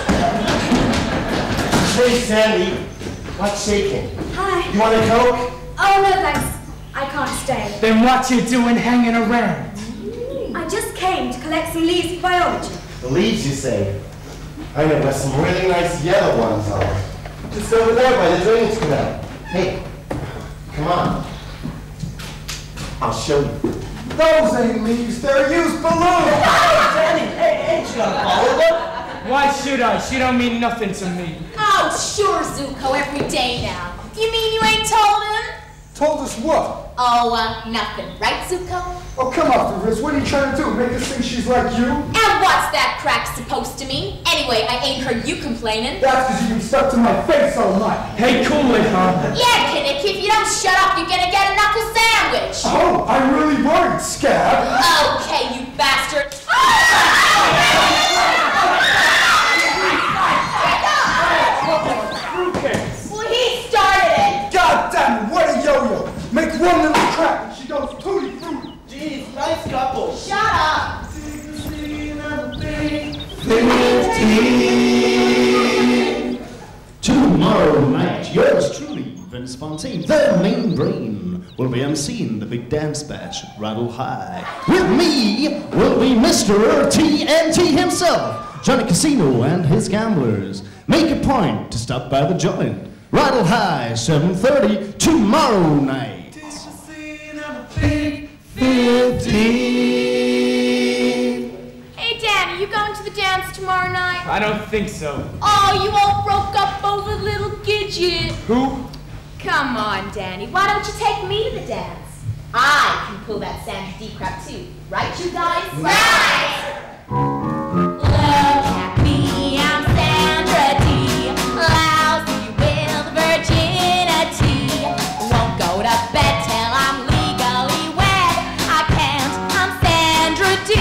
G: Hey, Sandy. What's shaking?
H: Hi.
G: You want a Coke?
H: Oh, no, thanks. I can't stay.
E: Then what you doing hanging around?
H: I just came to collect some leaves for biology.
G: The leaves, you say? I know there's some really nice yellow ones on. Just over there by the drainage canal. Hey, come on. I'll show you.
K: Those ain't leaves, they're used balloons.
F: Sandy, hey, you gonna follow them?
E: Why should I? She don't mean nothing to me.
B: Oh, sure, Zuko, every day now. You mean you ain't told him?
K: Told us what?
B: Oh, nothing. Right, Zuko?
K: Oh, come off the wrist. What are you trying to do? Make us think she's like you?
B: And what's that crack supposed to mean? Anyway, I ain't heard you complaining.
K: That's because you've been stuck to my face all night.
E: Hey, cool it, huh?
B: Yeah, Kinnick, if you don't shut up, you're gonna get a knuckle sandwich.
K: Oh, I'm really worried, Scab.
B: Okay, you bastard. Well, he started it.
K: God damn it, what a yo-yo. Make one little crack and she goes tutti frutti.
F: Jeez, nice couple.
B: Shut up.
M: 15. Tomorrow night, yours truly, Vince Fontaine, the main brain, will be emceeing the big dance bash at Rattle High. With me will be Mr. TNT himself, Johnny Casino and his gamblers. Make a point to stop by the joint. Rattle High, 7:30 tomorrow night. 15.
B: Hey, Danny, you going to the dance tomorrow night?
E: I don't think so.
B: Oh, you all broke up over little Gidget.
E: Who?
B: Come on, Danny. Why don't you take me to the dance? I can pull that Sandra D crap too. Right, you guys? Right! Look at me, I'm Sandra D. Lousy with virginity. Won't go to bed till I'm legally wed. I can't, I'm Sandra D.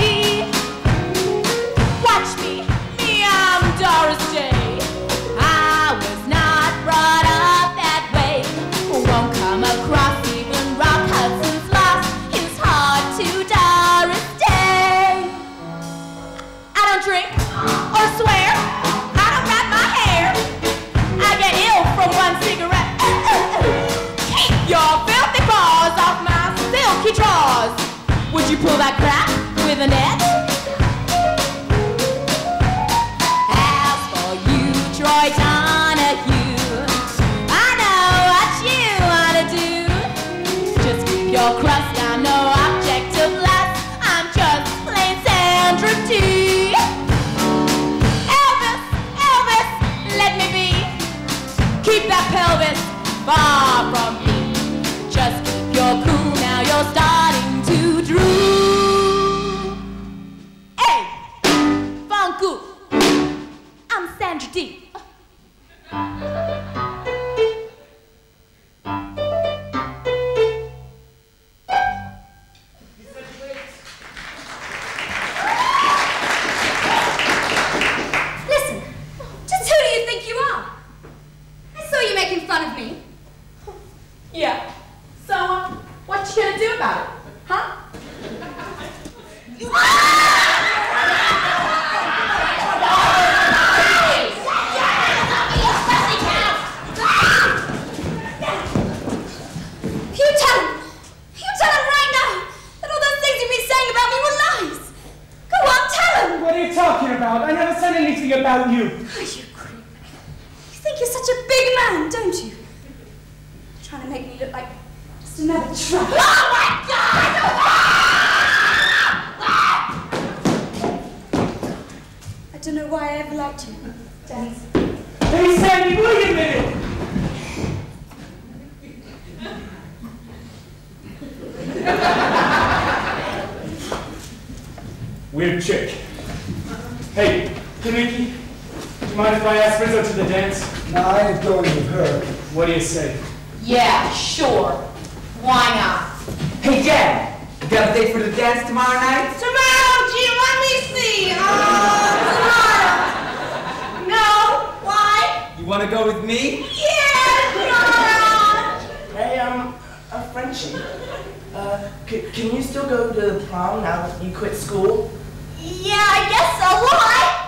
B: Watch me, I'm Doris Day. I was not brought up that way. Won't come across even Rock Hudson's loss. His heart to Doris Day. I don't drink or swear. I don't wrap my hair. I get ill from one cigarette. Keep your filthy paws off my silky drawers. Would you pull that crap with a net? As for you, Troy Donahue, I know what you wanna do. Just keep your crust down, no object of lust. I'm just plain Sandra D. Elvis, Elvis, let me be. Keep that pelvis far from me. Just keep your cool now, you're starting to drool. Hey, Funku, I'm Sandra D.
H: Listen, just who do you think you are? I saw you making fun of me.
B: Yeah. So, what you gonna do about it? Huh?
H: You tell him right now that all those things you've been saying about me were lies. Go on, tell him.
E: What are you talking about? I never said anything about you.
H: Oh, you creep. You think you're such a big man, don't you? Trying to make me look like just another trap.
B: Oh my God!
H: I don't know why I ever liked you, Danny.
E: Hey, Sandy, wait a minute. Weird chick. Hey, Kaneki, do you mind if I ask Rizzo to the dance?
K: Nah, I ain't going with her.
E: What do you say?
B: Yeah, sure. Why not?
F: Hey, Dad, you got a date for the dance tomorrow night?
C: Tomorrow, gee, let me see. Tomorrow. No, why?
F: You want to go with me?
D: Yeah, Nora!
O: Hey, Frenchie. Can you still go to the prom now that you quit school?
D: Yeah, I guess so. Why?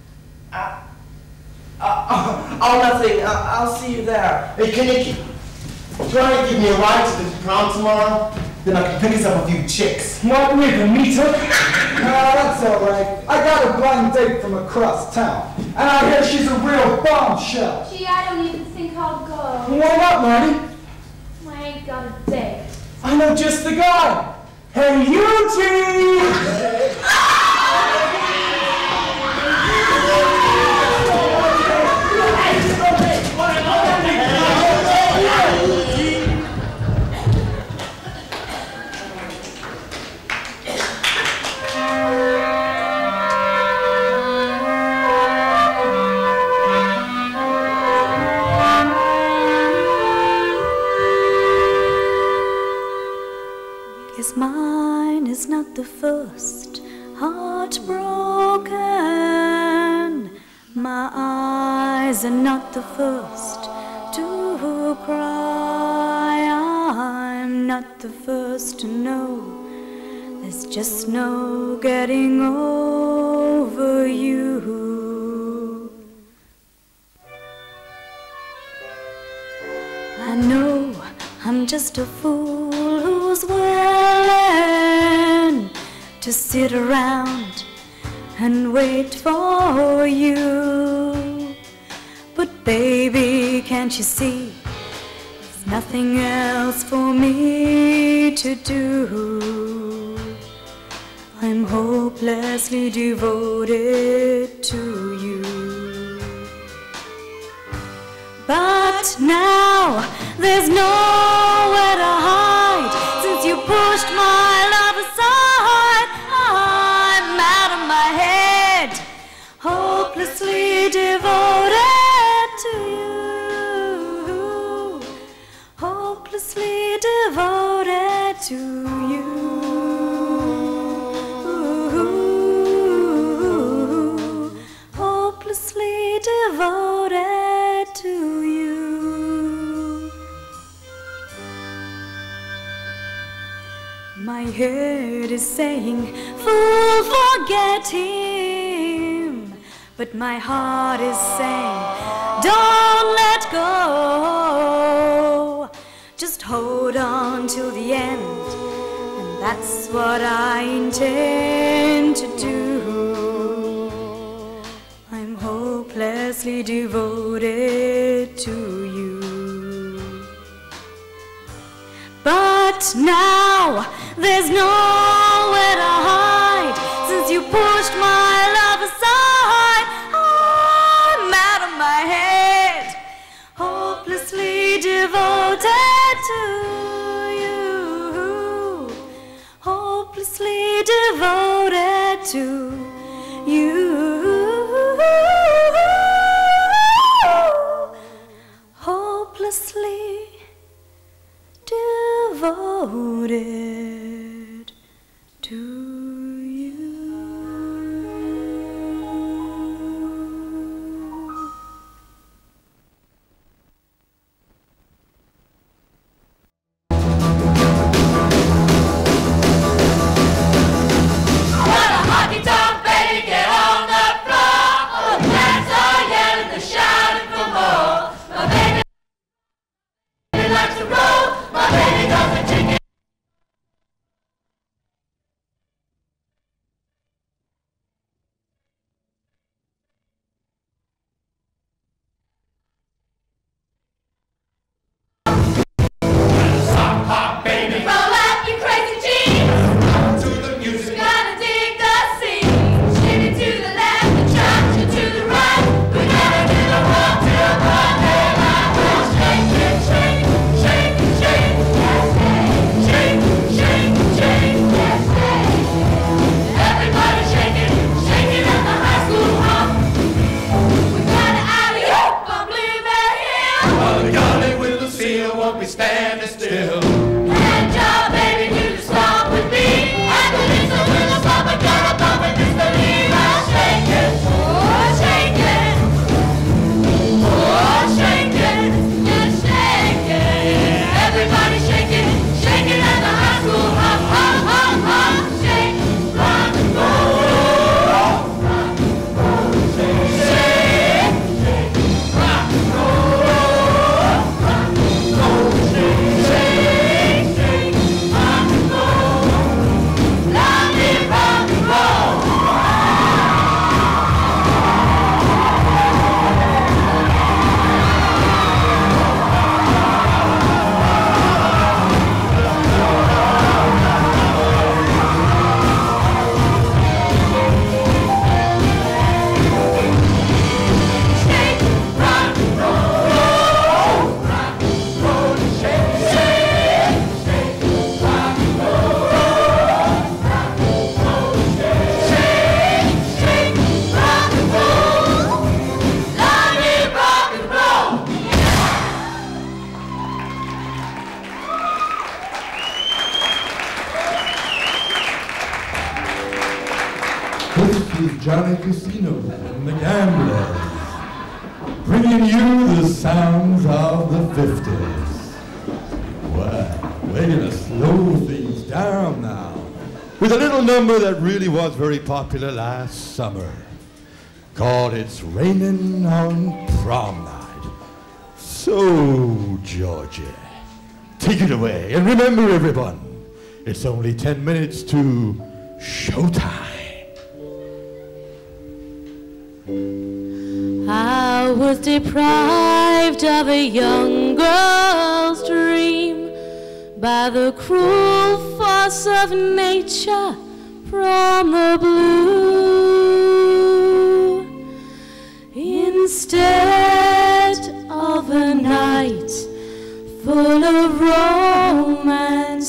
O: Oh, nothing. I'll see you there.
G: Hey, Kaneki, do you want to give me a ride to the prom tomorrow? Then I can pick us up a few chicks.
E: What with a meter?
K: No, that's all right. I got a blind date from across town, and I hear she's a real bombshell.
I: Gee, I don't even think I'll go.
E: Why not, Marty?
I: I ain't got a date.
E: I know just the guy. Hey, you two!
H: Guess mine is not the first heart broken. My eyes are not the first to cry. I'm not the first to know. There's just no getting over you. I know I'm just a fool who's willing to sit around and wait for you. But baby, can't you see, there's nothing else for me to do. I'm hopelessly devoted to you. But now there's nowhere to hide. Since you pushed my love aside, I'm out of my head, hopelessly devoted to you. Hopelessly devoted to you. Hopelessly devoted to you. My head is saying, fool, forget him. But my heart is saying, don't let go. Just hold on till the end. And that's what I intend to do. I'm hopelessly devoted to you. But now there's nowhere to hide. Since you pushed my love aside, I'm out of my head, hopelessly devoted to you. Hopelessly devoted to you. Hopelessly devoted to you.
A: What a honky tonk baby, get on the floor. All the cats are yelling, they're shouting for more. My baby likes to roll. My baby doesn't chicken. Sock hop baby, roll up your crazy jeans. To the music, gotta dig the scene. Shimmy to the left and cha-cha to the right. We gotta do the walk till the daylight. Well, shake it, shake, shake, shake, yes, shake, shake, shake, yes, everybody shaking, shaking at the high school hop. We got an alley-oop on Blueberry Hill.
J: Oh, the golly with the seal won't be standing still.
A: Hand job, baby, do the stomp with me. And the little with a bump, I gotta bump with Mr. Lee. I'll shake it, oh, shake it, oh.
P: is Johnny Casino and the Gamblers, bringing you the sounds of the 50s. Well, we're gonna slow things down now with a little number that really was very popular last summer, called It's Raining on Prom Night. So, Georgie, take it away. And remember, everyone, it's only 10 minutes to showtime.
I: I was deprived of a young girl's dream by the cruel force of nature from the blue. Instead of a night full of romance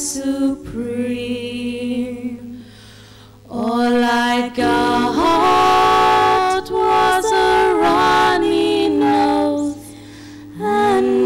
I: supreme, all I got was a runny nose and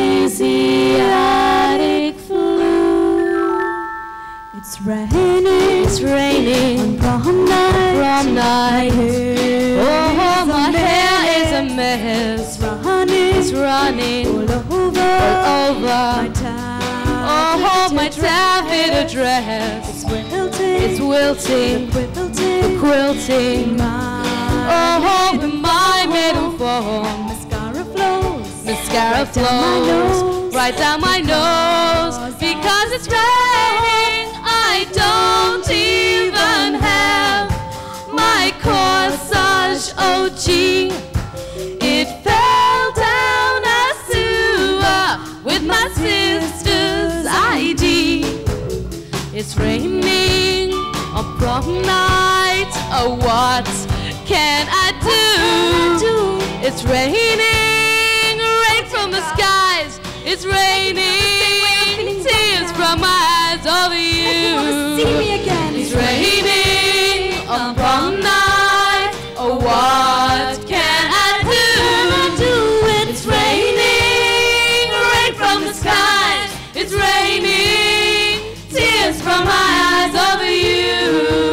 I: Asiatic flu. It's raining on prom night. Oh, my hair is a mess. It's running all over oh, my taffeta dress. It's wilting, quilting. Oh, my middle form. Mascara flows right down my nose. Because it's raining, I don't even have my corsage OG. It fell down a sewer with my sister's ID. It's raining on prom night. Oh, what can I do? It's raining, rain from the skies. It's raining, tears from my eyes over you.
H: See me again.
I: It's raining on prom night. Oh, what can I do? It's raining, rain from the skies. It's raining, tears from my eyes over you.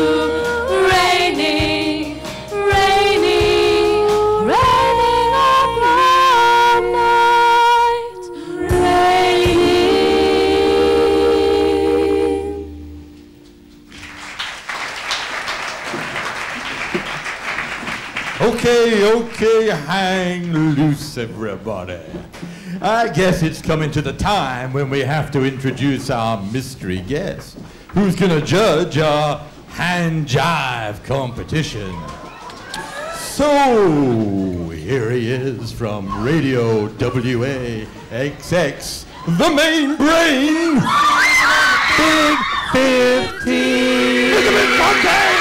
I: Raining, raining, raining on prom night. Raining.
P: Okay, hang loose, everybody. I guess it's coming to the time when we have to introduce our mystery guest, who's gonna judge our hand jive competition. So, here he is from Radio WAXX, the main brain, Big 50. Look at me, Fontaine!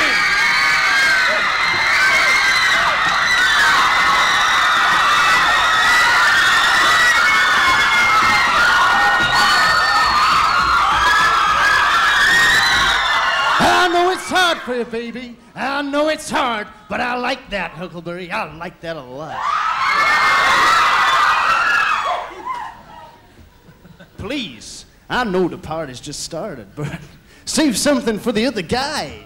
M: I know it's hard for you, baby. I know it's hard, but I like that, Huckleberry. I like that a lot. Please, I know the party's just started, but save something for the other guys.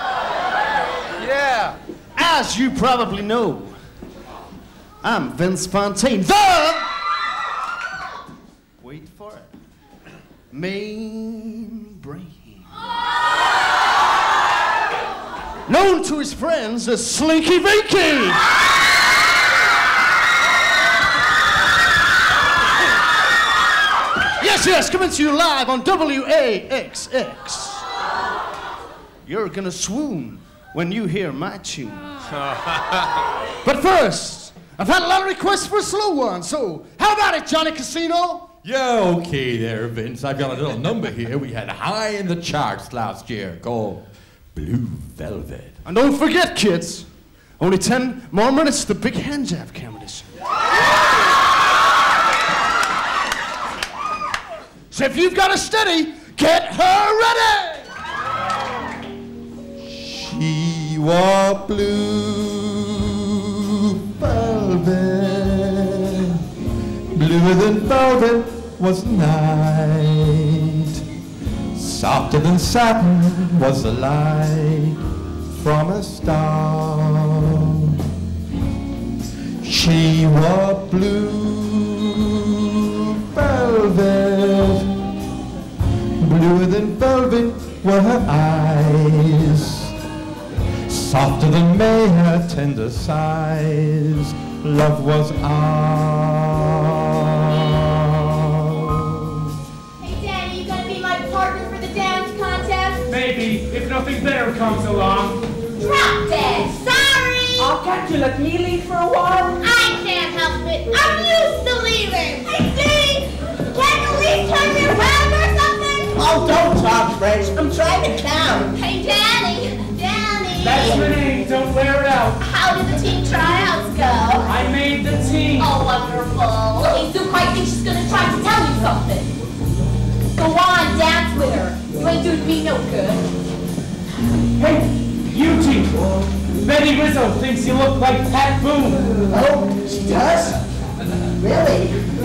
M: Yeah. As you probably know, I'm Vince Fontaine, wait for it, main brain. Known to his friends as Slinky Vinky. Yes, coming to you live on WAXX. You're gonna swoon when you hear my tune. But first, I've had a lot of requests for a slow one, so how about it, Johnny Casino?
P: Yeah, okay there, Vince. I've got a little number here we had high in the charts last year called Blue Velvet.
M: And don't forget, kids, only 10 more minutes to the big hand jab competition. So if you've got a steady, get her ready!
P: She wore blue velvet, bluer than velvet was the night, softer than satin was the light, from a star. She wore blue velvet, bluer than velvet were her eyes, softer than May her tender sighs. Love was ours.
B: Hey, Danny, you gonna be my partner for the dance contest?
E: Maybe, if nothing better comes along.
B: Drop dead. Sorry.
O: Oh, can't you let me lead for a while?
B: I can't help it. I'm used to leaving. Hey, Danny, can't you leave turn me around or something?
N: Oh, don't talk French. I'm trying to count.
B: Hey, Danny.
E: That's my name, don't wear it out.
B: How did the team tryouts go?
E: I made the team.
B: Oh, wonderful. Hey, Zook, I think she's gonna try to tell you something. Go on, dance with her. You ain't doing me no good.
E: Hey, you two. Betty Rizzo thinks you look like Pat Boone.
N: Oh, she does? Really?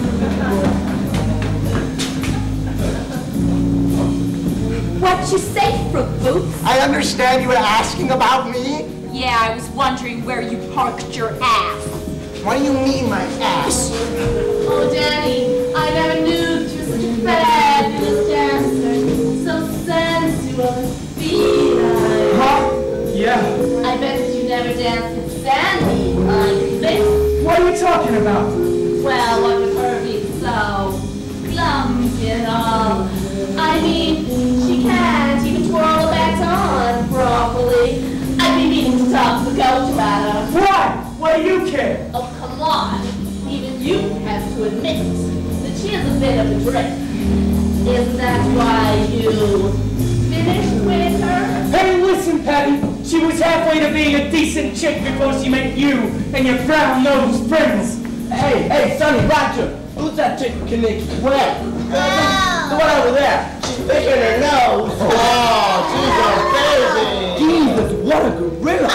B: What'd you say, Fruit Boots?
N: I understand you were asking about me?
B: Yeah, I was wondering where you parked your ass.
N: What do you mean, my ass?
B: Oh, Danny, I never knew you were such a fabulous dancer. So sensual and feline.
E: Huh? Yeah.
B: I bet that you never danced with Sandy like this.
E: What are you talking about?
B: Well, what with her being so clumsy and all. I mean, she can't even twirl the baton properly. I'd be meaning to talk to the coach about her.
E: Why? Why do you care?
B: Oh, come on. Even you have to admit that she is a bit of a drift. Isn't that why you finished with her?
E: Hey, listen, Patty. She was halfway to being a decent chick before she met you and your brown-nosed friends.
F: Hey, Sonny, Roger. Who's that chick with Kaniki? Where? The one over there. She's big in her nose.
G: Oh, she's a baby.
F: Jesus, what a gorilla.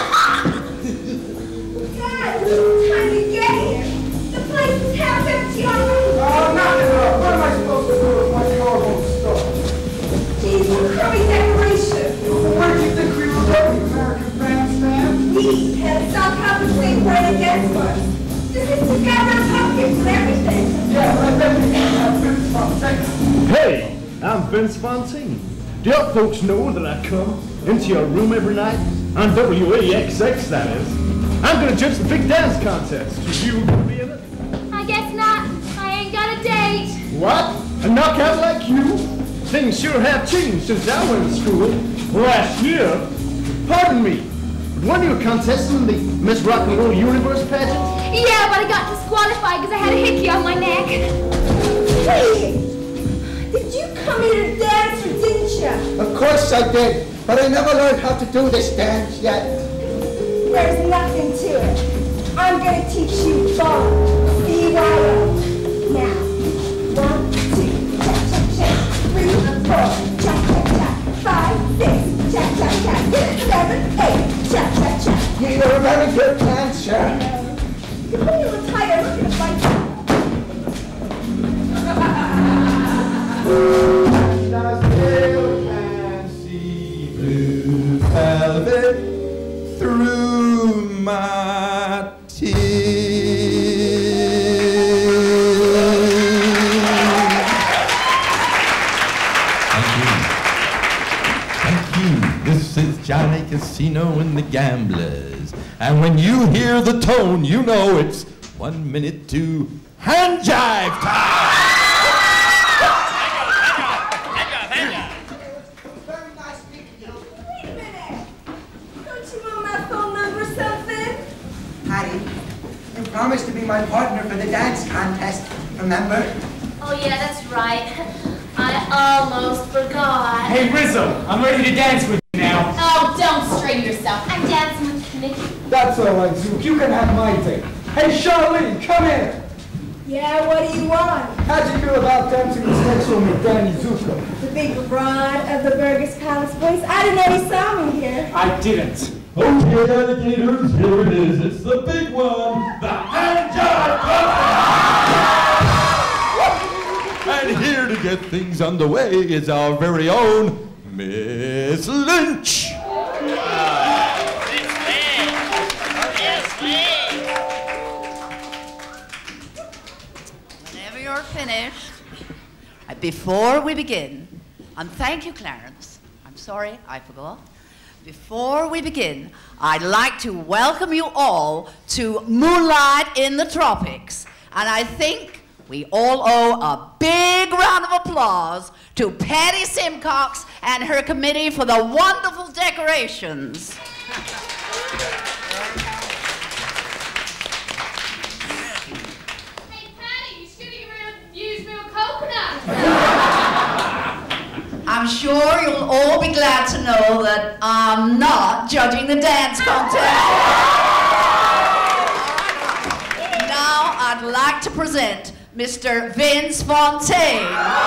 D: God, what time to get here? The place is half empty already.
K: Oh, not enough. What am I supposed to do if my car won't start?
D: Geez, what crummy decoration.
K: Where do you think we were going, American Bandstand?
D: We had a self-compensating party against us. This is the goddamn pumpkins and everything.
K: Yeah, but I bet we can't have Vince Fontaine.
M: Hey, I'm Vince Fontaine. Do your folks know that I come into your room every night? On WAXX, that is. I'm gonna judge the big dance contest. Are you gonna be in it?
B: I guess not. I ain't got a date.
M: What? A knockout like you? Things sure have changed since I went to school last year. Pardon me, but weren't you a contestant in the Miss Rock and Roll Universe pageant?
B: Yeah, but I got disqualified because I had a hickey on my neck.
D: Wait! Did you come here to dance or didn't you?
N: Of course I did, but I never learned how to do this dance yet.
D: There's nothing to it. I'm gonna teach you ball. B-Y-O. Now, 1, 2, cha-cha-cha. 3, 4, cha-cha-cha. 5, 6, cha-cha-cha. 7, 8, cha-cha-cha.
N: You're a very good dancer.
D: You put me a little tighter. I'm gonna fight you.
P: Still can see blue velvet through my tears. Thank you. This is Johnny Casino and the Gamblers. And when you hear the tone, you know it's 1 minute to hand jive time.
N: Promised to be my partner for the dance contest, remember?
B: Oh, yeah, that's right. I almost forgot.
E: Hey, Rizzo, I'm ready to dance with you now.
B: Oh, don't strain yourself. I'm dancing with Nicky.
K: That's all right, Zook. You can have my thing. Hey, Charlene, come here.
D: Yeah, what do you want?
K: How'd you feel about dancing with sexual with Danny Zuko?
D: The big rod of the Burgess Palace Boys. I didn't know he saw me here.
E: I didn't.
P: Okay, alligators, here it is. It's the big one, the hand jive contest! And here to get things underway is our very own Miss Lynch.
C: you're finished. Before we begin, and thank you, Clarence. I'm sorry, I forgot. Before we begin, I'd like to welcome you all to Moonlight in the Tropics. And I think we all owe a big round of applause to Patty Simcox and her committee for the wonderful decorations. I'm sure you'll all be glad to know that I'm not judging the dance contest. Now I'd like to present Mr. Vince Fontaine.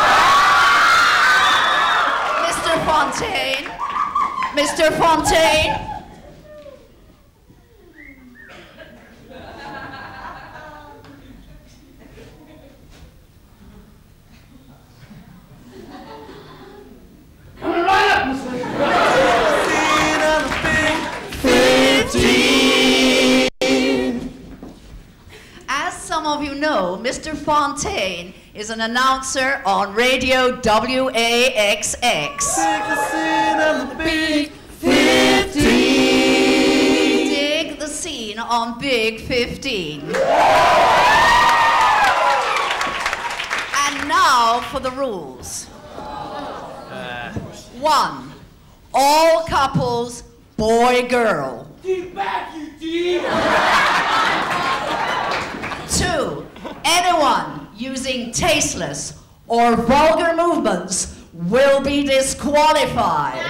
C: Mr. Fontaine. Mr. Fontaine. As some of you know, Mr. Fontaine is an announcer on radio WAXX. Dig the scene on the Big 15. Dig the scene on Big 15. And now for the rules. 1. All couples, boy, girl.
F: Get back, you dear!
C: 2. Anyone using tasteless or vulgar movements will be disqualified.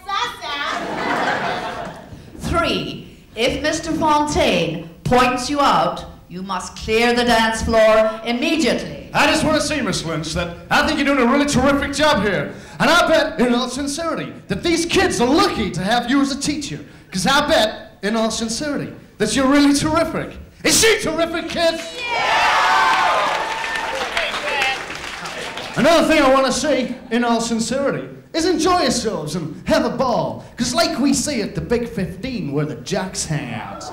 C: 3. If Mr. Fontaine points you out, you must clear the dance floor immediately.
M: I just want to say, Miss Lynch, that I think you're doing a really terrific job here. And I bet, in all sincerity, that these kids are lucky to have you as a teacher. Because I bet, in all sincerity, that you're really terrific. Is she terrific, kids? Yeah! Another thing I want to say, in all sincerity, is enjoy yourselves and have a ball. Because like we say at the Big 15, where the jocks hang out.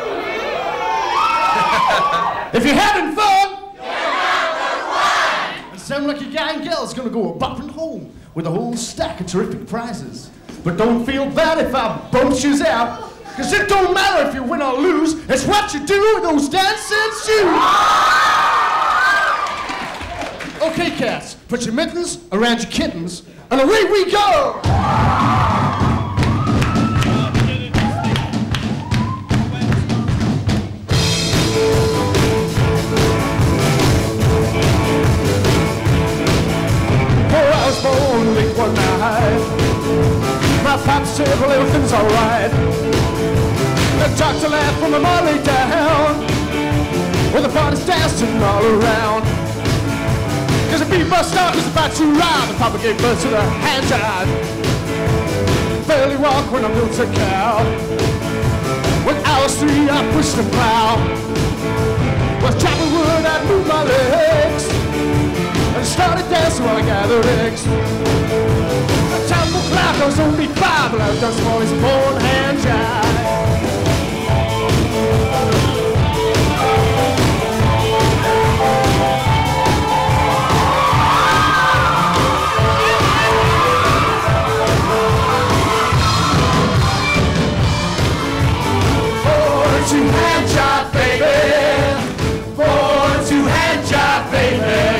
M: If you're having fun, and sound like your guy and girl's gonna go bopping home with a whole stack of terrific prizes. But don't feel bad if I bump you out, because it don't matter if you win or lose, it's what you do with those dancing shoes. Okay, cats, put your mittens around your kittens, and away we go! Born late one night. My pop said, well, everything's alright. The doctor laughed from the Molly down, with the party's dancing all around. Cause the beat bus stop was about to ride, and Papa gave birth to the hand job. Barely walk when I built a cow. When I was 3, I pushed the plow. Was chopping wood, I'd move my legs. I started dancing while I gathered eggs. The time for clock, I was only 5, but I was dancing for his born hand jive. Born to hand jive, baby. Born to hand jive, baby.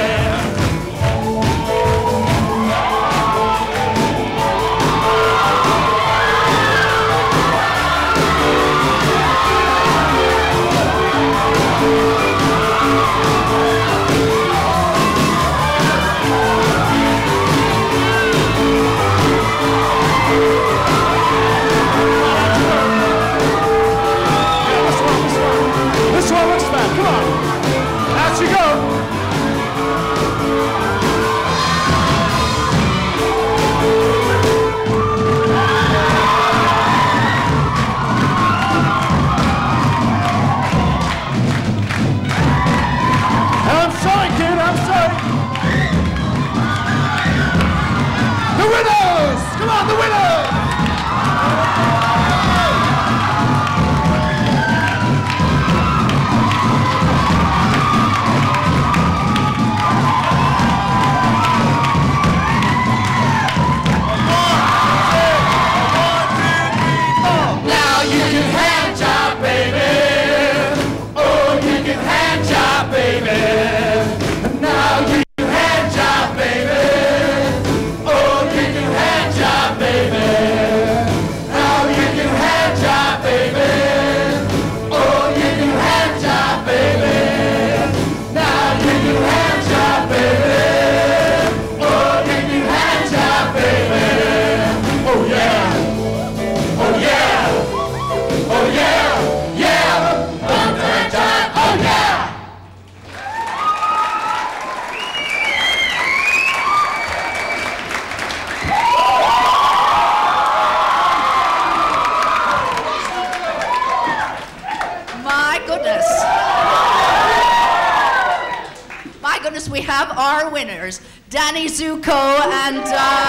C: contestants, we have our winners, Danny Zuko and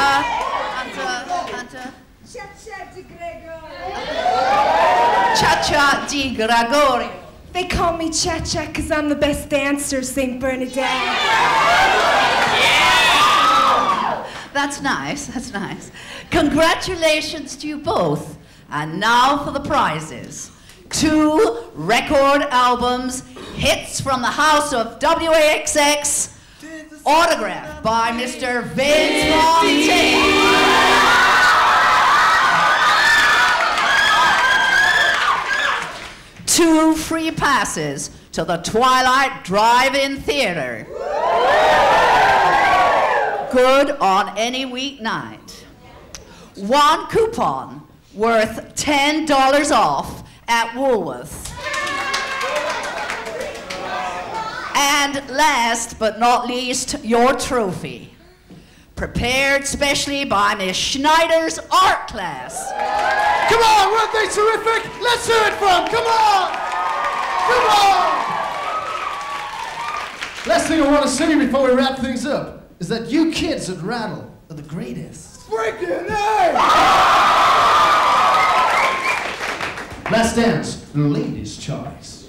C: Cha-Cha Di Gregorio.
Q: They call me Cha-Cha because I'm the best dancer, St. Bernadette.
C: That's nice, that's nice. Congratulations to you both. And now for the prizes. 2 record albums, hits from the house of WAXX, autographed by Mr. Vince Fontaine. 2 free passes to the Twilight Drive-In Theater. Good on any weeknight. 1 coupon worth $10 off at Woolworths. And last but not least, your trophy. Prepared specially by Miss Schneider's art class.
L: Come on, weren't they terrific? Let's hear it from, come on! Come on!
M: Last thing I want to say before we wrap things up is that you kids at Rattle are the greatest.
K: Freaking A!
M: Last dance, ladies' choice.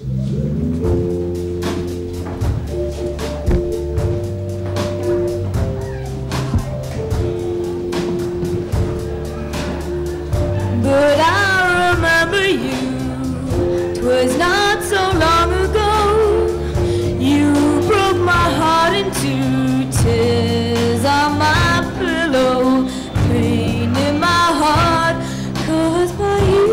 A: But I remember you, 'twas not so long ago. You broke my heart in 2, tears on my pillow, pain in my heart, caused by you.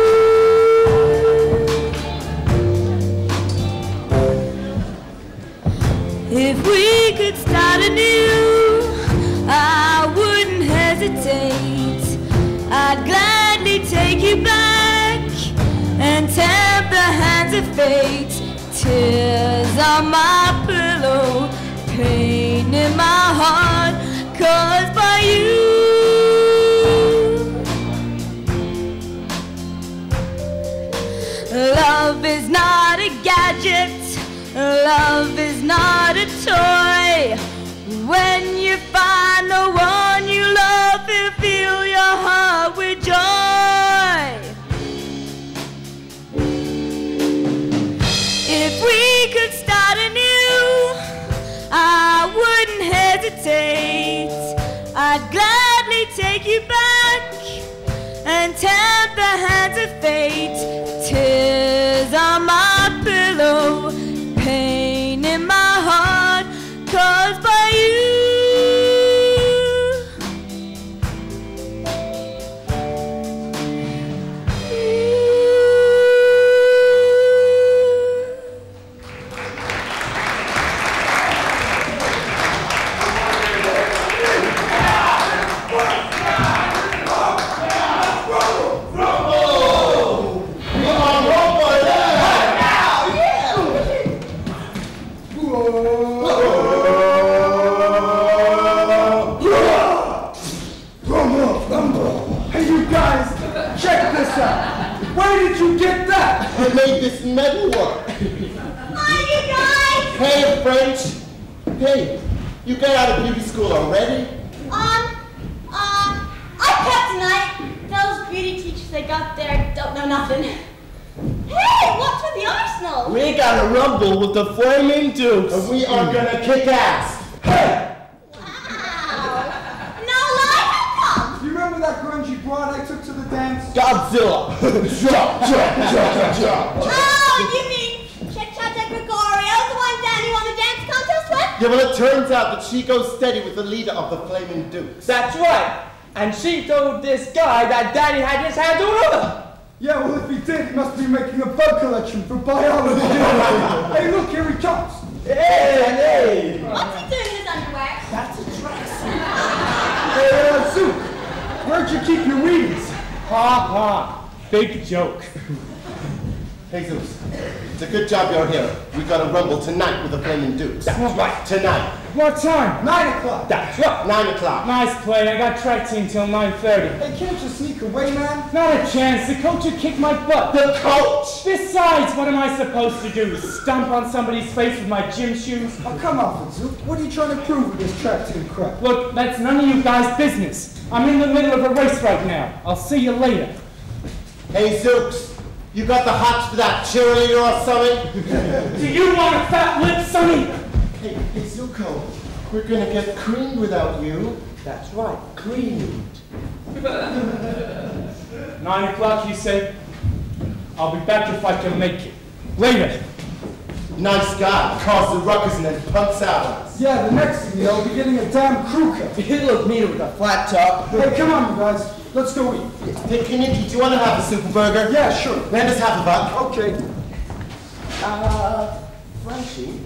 A: If we could start anew, I wouldn't hesitate. I'd gladly take you back and tempt the hands of fate. Tears on my pillow, pain in my heart, caused by you. Love is not a gadget, love is not a toy. When you find the one you love, you fill your heart with joy. If we could start anew, I wouldn't hesitate. I'd gladly take you back and tempt the hands of fate. Tears on my pillow, pain in my heart, caused by you.
K: Where did you get that?
G: I made this metal work.
B: Hi, you guys!
G: Hey, French. Hey, you got out of beauty school already?
B: I kept tonight. Those beauty teachers they got there don't know nothing. Hey, what's with the arsenal?
F: We got a rumble with the Flaming Dukes.
G: And we are gonna kick ass.
K: Hey!
B: No lie, how come?
K: You remember that grungy broad I took to the dance?
F: Godzilla.
B: Oh, you mean Cha-Cha Di Gregorio, the one Danny won the dance contest with?
G: Yeah, well, it turns out that she goes steady with the leader of the Flaming Dukes.
F: That's right. And she told this guy that Daddy had his hand all over.
K: Yeah, well, if he did, he must be making a bug collection for biology. Hey, look, here he comes.
F: Hey!
B: What's he doing in his underwear?
F: That's a dress.
K: Hey, Zook, where'd you keep your Wheaties?
E: Ha ha. Big joke.
G: Hey, Zeus, it's a good job you're here. We got a rumble tonight with the Flaming Dukes.
F: That's right.
G: Tonight.
E: What time?
K: 9 o'clock.
E: That's right.
G: 9 o'clock.
E: Nice play. I got track team till 9:30.
K: Hey, can't you sneak away, man?
E: Not a chance. The coach would kick my butt.
G: The coach!
E: Besides, what am I supposed to do? Stomp on somebody's face with my gym shoes?
K: Oh, come on, Zook. What are you trying to prove with this track team crap?
E: Look, that's none of you guys' business. I'm in the middle of a race right now. I'll see you later.
G: Hey, Zooks, you got the hots for that cheerleader or something?
E: Do you want a fat lip, Sonny?
G: Hey, Zuko, we're gonna get creamed without you.
O: That's right, creamed.
E: 9 o'clock, you say? I'll be back if I can make it. Later.
G: Nice guy, caused the ruckus and then punts out on us.
K: Yeah, the next thing you know, we'll be getting a damn crew cut.
O: You look mean with a flat top.
K: Hey, come on, you guys. Let's go eat.
G: Hey, Kaniki, do you want to have a super burger?
K: Yeah, sure.
G: Lend us half a buck.
K: Okay.
O: Frenchie,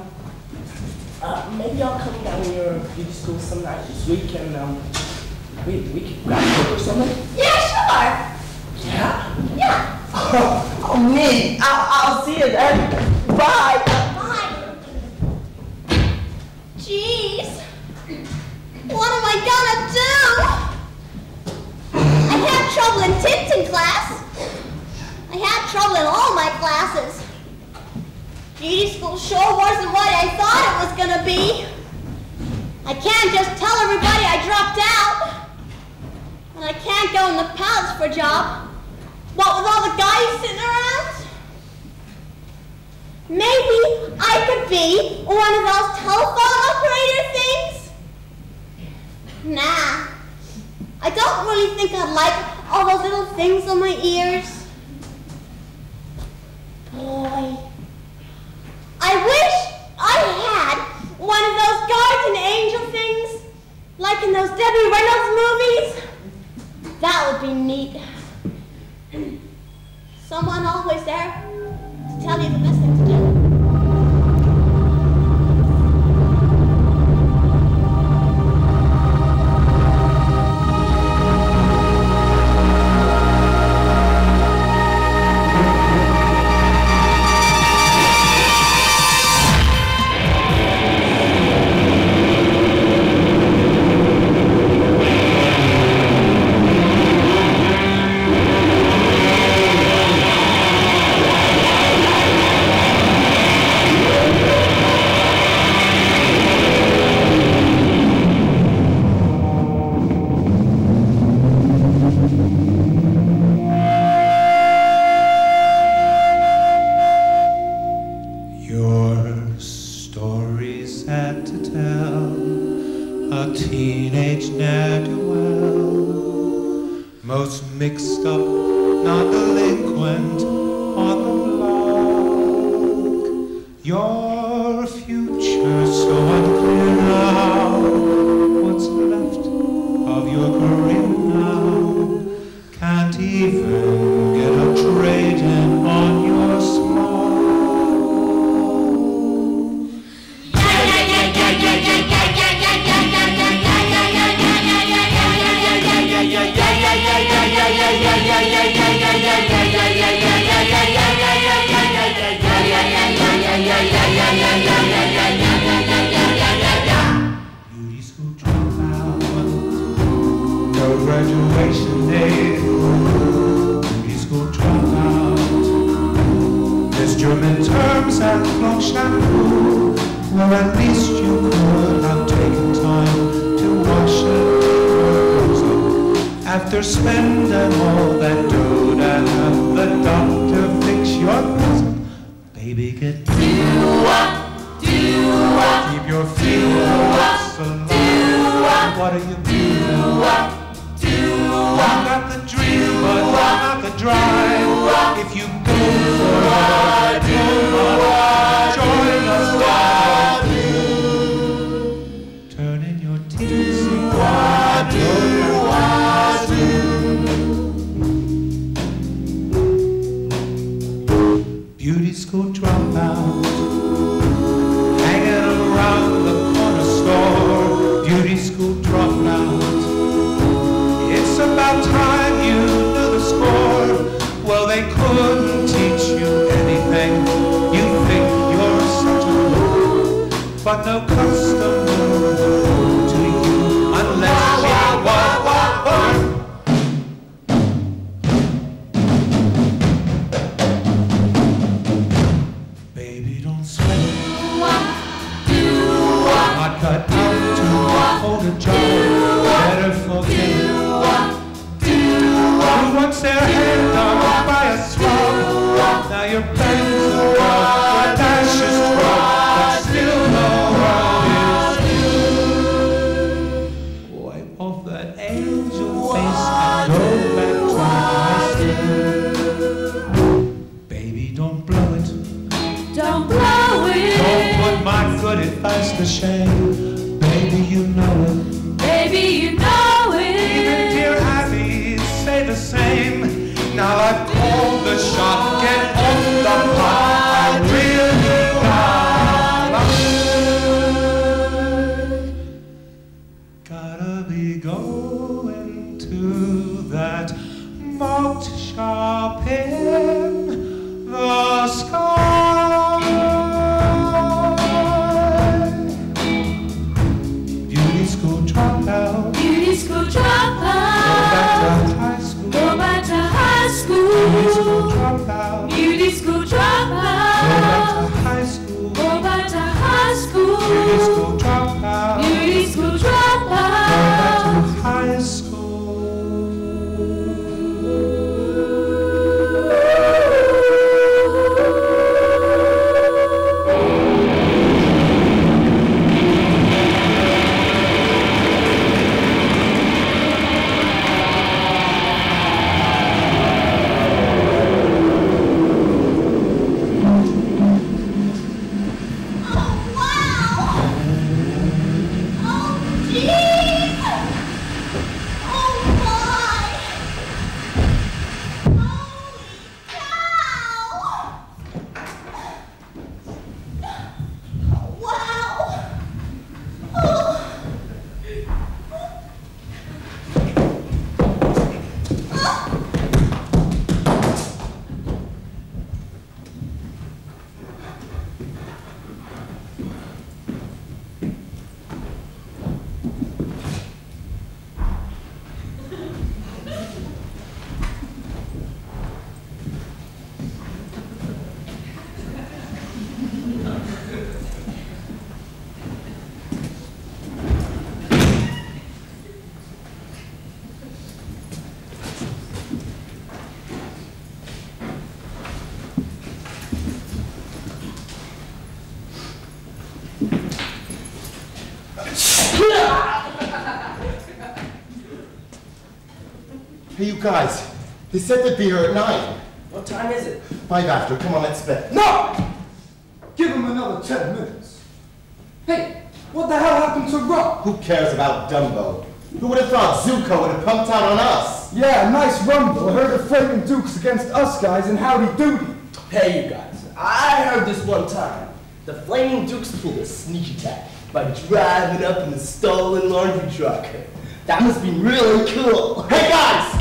O: maybe I'll come down to your beauty school some night this week and, we could grab it or something?
B: Yeah, sure.
O: Yeah?
B: Yeah.
O: Oh, neat. I'll see you then. Bye.
B: Bye. Jeez. What am I gonna do? I had trouble in Tintin class. I had trouble in all my classes. Beauty school sure wasn't what I thought it was gonna be. I can't just tell everybody I dropped out. And I can't go in the palace for a job. What with all the guys sitting around? Maybe I could be one of those telephone operator things? Nah. I don't really think I'd like all those little things on my ears. Boy. I wish I had one of those guardian angel things, like in those Debbie Reynolds movies. That would be neat. Someone always there to tell you the best thing to do.
R: customer to you unless we Baby, don't sweat. Not cut out to hold a job. Better forget. Who wants their hair done by a swab? Now your bangs are rough, your ashes rough, but still no one is you. Wipe off that angel face and go back to high school. Baby, don't blow it.
A: Don't blow it.
R: Don't put my good advice to shame. Baby, you know it.
A: Baby, you know it.
R: Even dear Abby say the same. Now I've called the shot. Get off the pot. I really gotta be going to that boat shop in the sky. Beauty school dropout.
A: Beauty school dropout.
R: Go back to high school.
A: Go back to high school.
R: Beauty school dropout.
A: Beauty school dropout.
R: Go back to high school.
A: Go back to high school.
R: Beauty school dropout.
A: Beauty school
R: Go back
A: dropout.
R: to high school.
G: Hey, you guys. They said they'd be here at 9.
F: What time is it?
G: 5 after. Come on, let's bed.
K: No! Give him another 10 minutes. Hey, what the hell happened to Rock?
G: Who cares about Dumbo? Who would have thought Zuko would have pumped out on us?
K: Yeah, nice rumble. I heard the Flaming Dukes against us guys in Howdy Doody.
F: Hey, you guys. I heard this one time. The Flaming Dukes pulled a sneak attack by driving up in a stolen laundry truck. That must be really cool.
G: Hey, guys!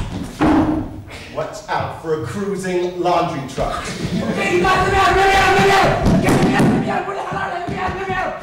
G: Watch out for a cruising laundry truck.
F: Okay, you guys, let me out! Let me out! Let me out! Get me out! Let me out! Where the hell are they? Let me out! Let me out!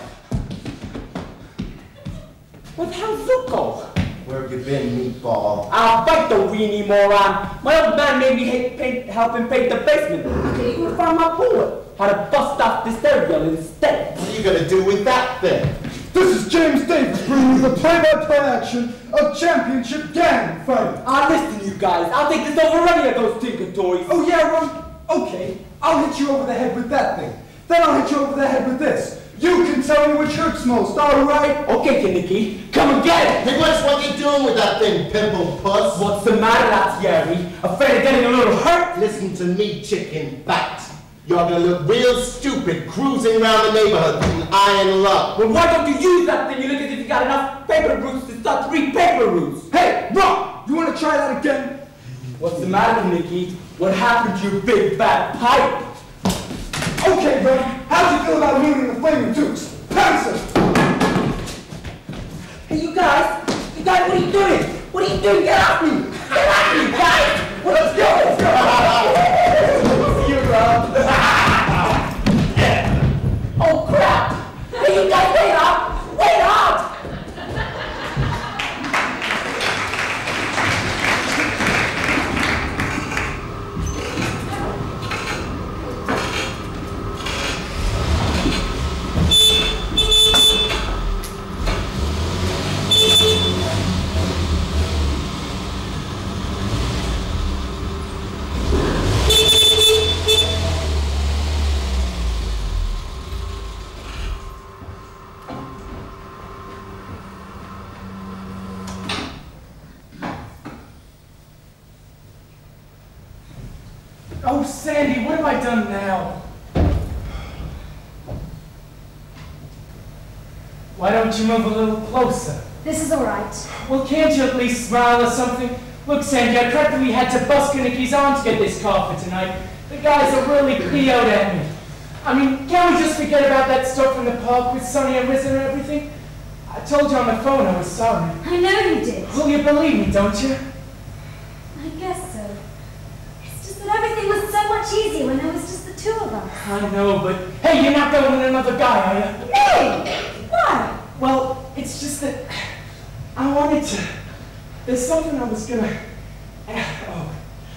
F: What the hell's Zuko?
G: Where have you been, meatball?
F: I'll fight the weenie moron. My old man made me help him paint the basement. I can't even find my bullet. How to bust off this stereo instead.
G: What are you gonna do with that thing?
K: This is James Davis bringing you the play-by-play action of Championship Gang Fighting.
F: Listen, you guys. I'll take this over any of those Tinker Toys.
K: Oh, yeah, Ron? Okay, I'll hit you over the head with that thing. Then I'll hit you over the head with this. You can tell me which hurts most, all right?
F: Okay, Kinnicky. Come and get it.
G: Hey, what you doing with that thing, pimple puss?
F: What's the matter, Thierry? Afraid of getting a little hurt?
G: Listen to me, chicken fat. You're gonna look real stupid cruising around the neighborhood in iron love.
F: Well, why don't you use that thing? You look as if you got enough paper roots to start 3 paper roots.
K: Hey, Rock! You want to try that again?
F: What's the matter, Nicky? What happened to your big fat pipe?
K: Okay, Ron. How'd you feel about meeting the Flaming Dukes? Pounce
F: Hey, you guys, what are you doing? What are you doing? Get off me! Get off me, guys! Well, let's go! Let's go! See you, Rob. Oh, crap! Hey, you guys, wait up!
E: Oh, Sandy, what have I done now? Why don't you move a little closer?
H: This is all right.
E: Well, can't you at least smile or something? Look, Sandy, I practically had to bust Kanicki's arm to get this car for tonight. The guys are really PO'd at me. I mean, can't we just forget about that stuff in the park with Sonny and Rizzo and everything? I told you on the phone I was sorry.
H: I know you did.
E: Well, you believe me, don't you?
H: I guess so. It's just that everything was so much easier when there was just the two of us.
E: I know, but hey, you're not going with another guy, are you?
H: Me? Why?
E: Well, it's just that I wanted to. There's something I was gonna. Oh.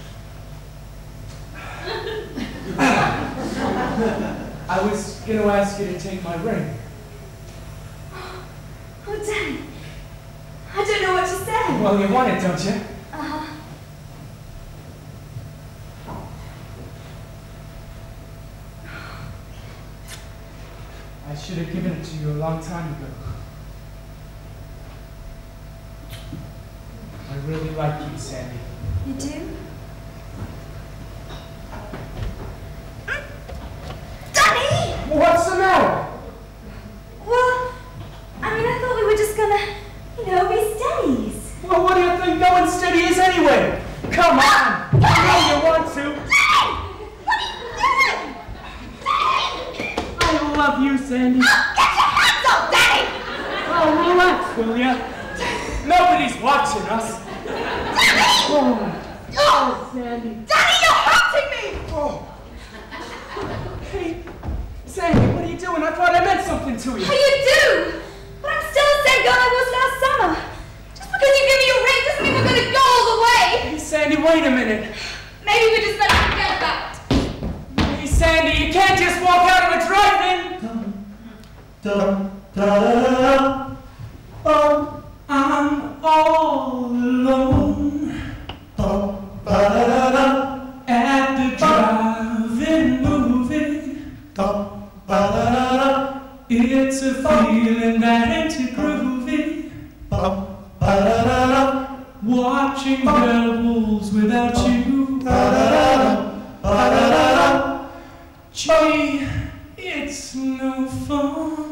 E: I was gonna ask you to take my ring.
H: Oh, Daddy. I don't know what to say.
E: Well, you want it, don't you?
H: Uh-huh.
E: I should have given it to you a long time ago. I really like you, Sandy.
H: You do? Daddy!
E: What's the matter?
H: Well, I mean, I thought we were just gonna, be steadies.
E: Well, what do you think going steady is anyway? Come on! I know you want to. I love you, Sandy.
D: Get your hands off, Daddy!
E: Oh, relax, will ya? Nobody's watching us.
D: Daddy!
E: Oh, Sandy.
D: Daddy, you're hurting me!
E: Oh. Hey, Sandy, what are you doing? I thought I meant something to you.
H: Oh, you do! But I'm still the same girl I was last summer. Just because you give me your ring doesn't mean we're gonna go all the way.
E: Hey, Sandy, wait a minute.
H: Maybe we just better forget about it.
E: Hey, Sandy, you can't just walk out of a drive-in. I'm all alone at the drive-in movie. It's a feeling that ain't too groovy. Watching werewolves without you. Gee, it's no fun.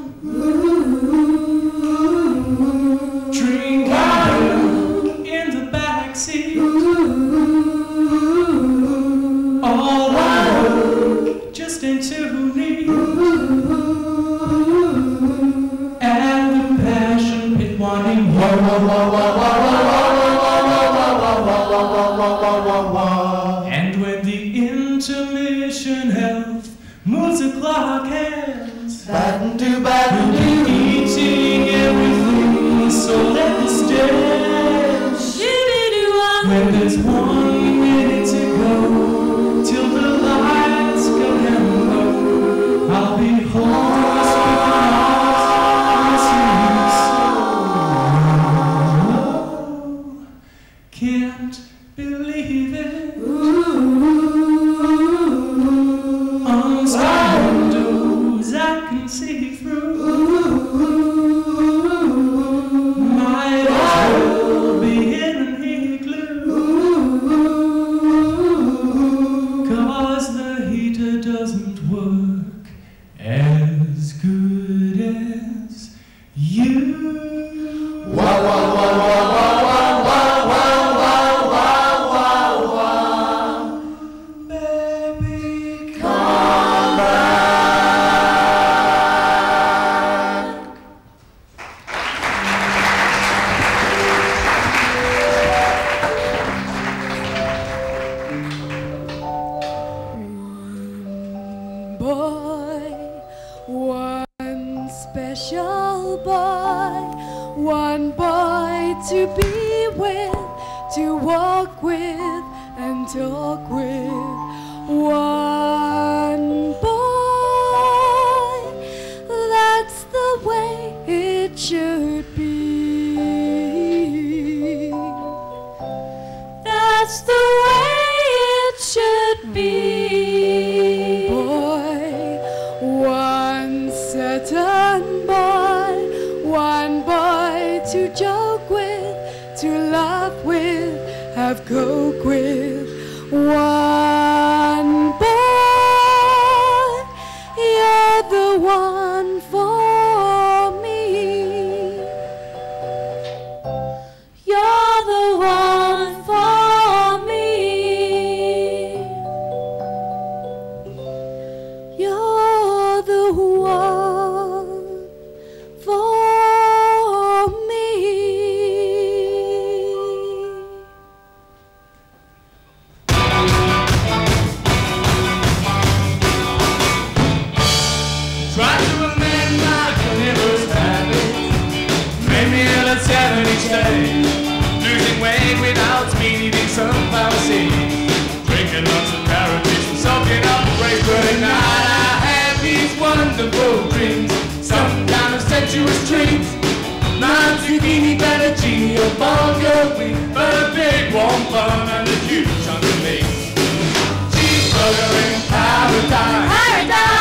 E: Drinking in the backseat. All alone, just in too neat. And the passion pit wanting and when the intermission health moves the clock hands, we'll be eating everything, so let me stay. When there's 1 minute to go till the lights go down low, I'll be holding us with my arms, can't believe it. Unseen windows I can see through. Might as well be in an igloo. 'Cause the heater doesn't work as good as you.
Q: One special boy, one boy to be with, to walk with and talk with. One boy, that's the way it should be. That's the way it should be. Boy, one certain boy, one boy to joke with, to laugh with, have coke with. One
A: and 7 each day. Losing weight without eating sunflower seeds. Drinking lots of carrot juice and soaking up grapes. But at night I have these wonderful dreams. Some kind of sensuous treat. Not zucchini, fettuccine, or bulgur wheat, but a big warm bun and a huge chunk of meat. Cheeseburger in paradise. Paradise.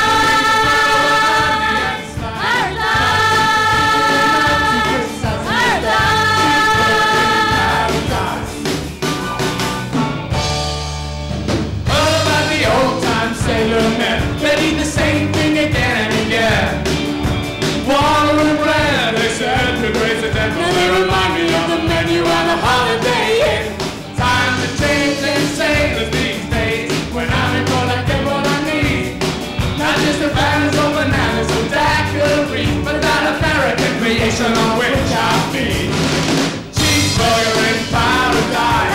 A: Sailor men, they eat the same thing again and again. Water and bread, they said, could raise the dead. Now they remind me of the menu on a Holiday Inn. Time to change them sailors these days. When I'm in port, I get what I need. Not just the banners or bananas or daiquiris, but that American creation on which I feed. Cheeseburger in paradise.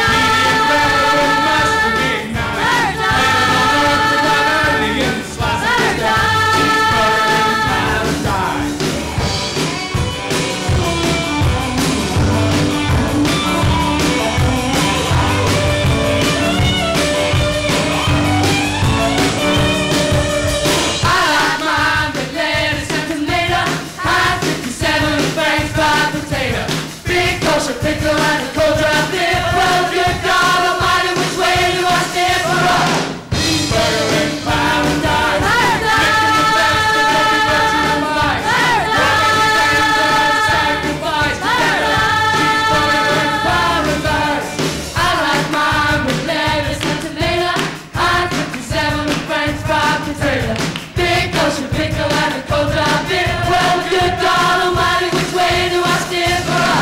A: Pickle and a cold dry dip. Well, good God Almighty, which way do I steer for a cheeseburger in paradise? Making the best of every virtue in life. Sacrifice together. Cheeseburger in paradise. I like mine with lettuce and tomato. I-57 with French fried potato. Big kosher pickle and a cold dry dip. Well, good God Almighty, which way do I steer for a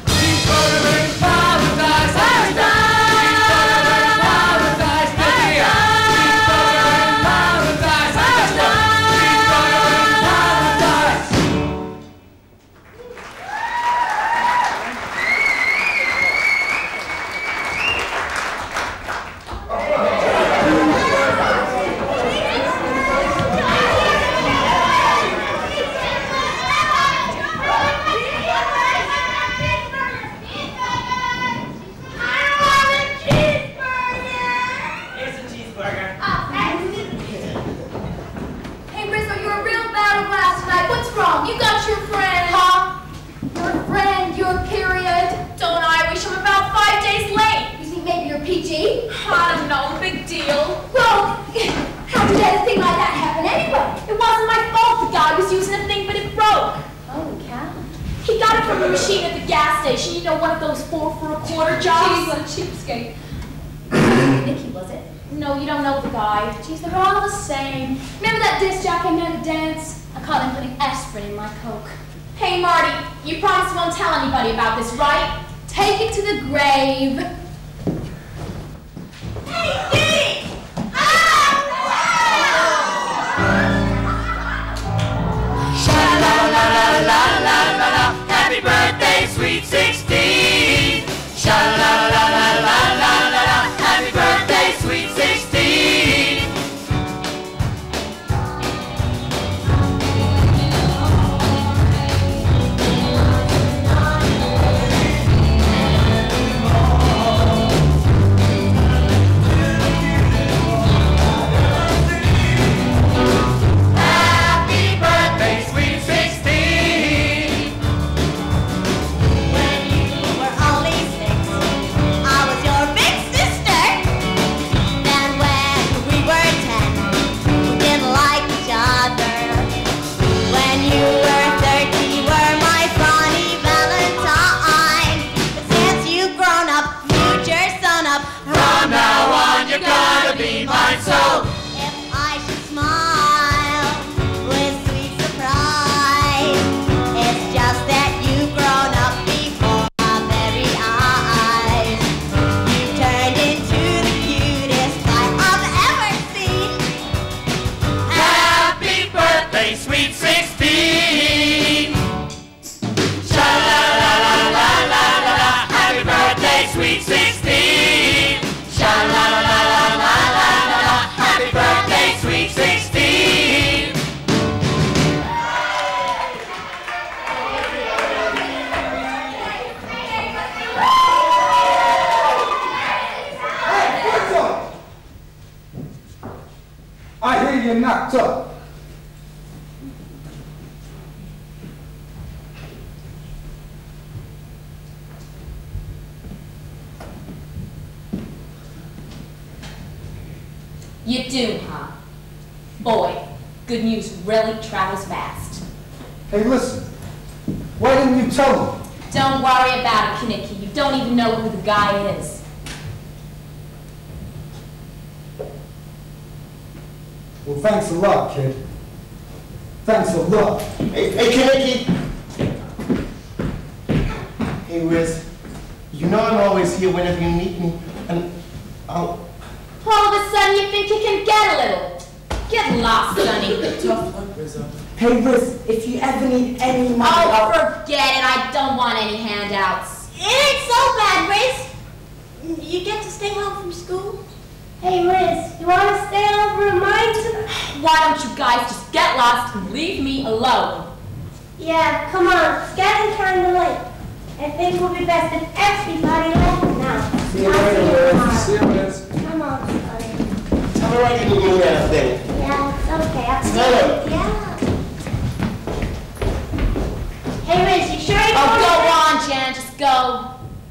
B: about this, right? Take it to the grave. Hey, Dee!
A: Sha-la-la-la-la-la-la-la, happy birthday, sweet 16. Sha-la-la-la-la-la-la, happy birthday, sweet 16.
K: being knocked up.
B: You do, huh? Boy, good news really travels fast.
K: Hey, listen. Why didn't you tell me?
B: Don't worry about it, Kinnicky. You don't even know who the guy is.
K: Well, thanks a lot, kid. Thanks a lot.
G: Hey, Kinnicky. Hey, Riz. You know I'm always here whenever you need me, and I'll...
B: All of a sudden you think you can get a little. Get lost, Sonny.
O: Tough luck, Rizzo.
F: Hey, Riz, if you ever need any money...
B: Oh, forget it. I don't want any handouts.
D: It ain't so bad, Riz. You get to stay home from school. Hey, Riz, you want to stay over at mine tonight?
B: Why don't you guys just get lost and leave me alone?
D: Yeah, come on. It's getting kind of late. I think we'll be best if everybody left now.
K: See you later, Riz. See you, Riz.
D: Come on, buddy.
G: Tell her I didn't mean anything.
D: Yeah, it's okay. I'll see
G: Tell
D: you. Yeah. Hey, Riz, you sure you
B: Oh,
D: want
B: go on, Jan. Just go.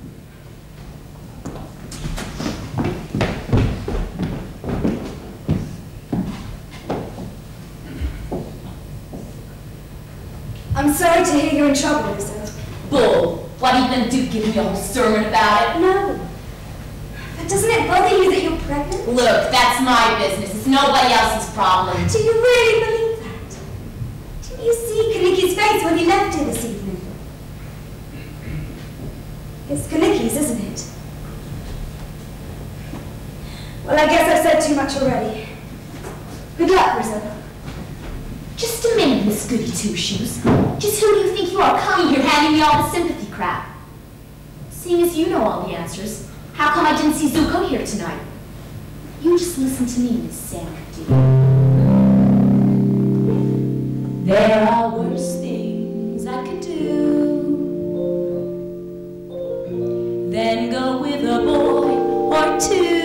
H: I'm sorry to hear you're in trouble, Rizzo.
B: Bull. What are you going to do? Give me a whole sermon about it?
H: No. But doesn't it bother you that you're pregnant?
B: Look, that's my business. It's nobody else's problem.
H: Do you really believe that? Didn't you see Kanicki's face when he left here this evening? It's Kanicki's, isn't it? Well, I guess I've said too much already. Good luck, Rizzo.
B: Just a minute, Miss Goody Two-Shoes. Just who do you think you are coming here handing me all the sympathy crap? Seeing as you know all the answers, how come I didn't see Zuko here tonight? You just listen to me, Miss Sanity. There are worse things I could do than go with a boy or two.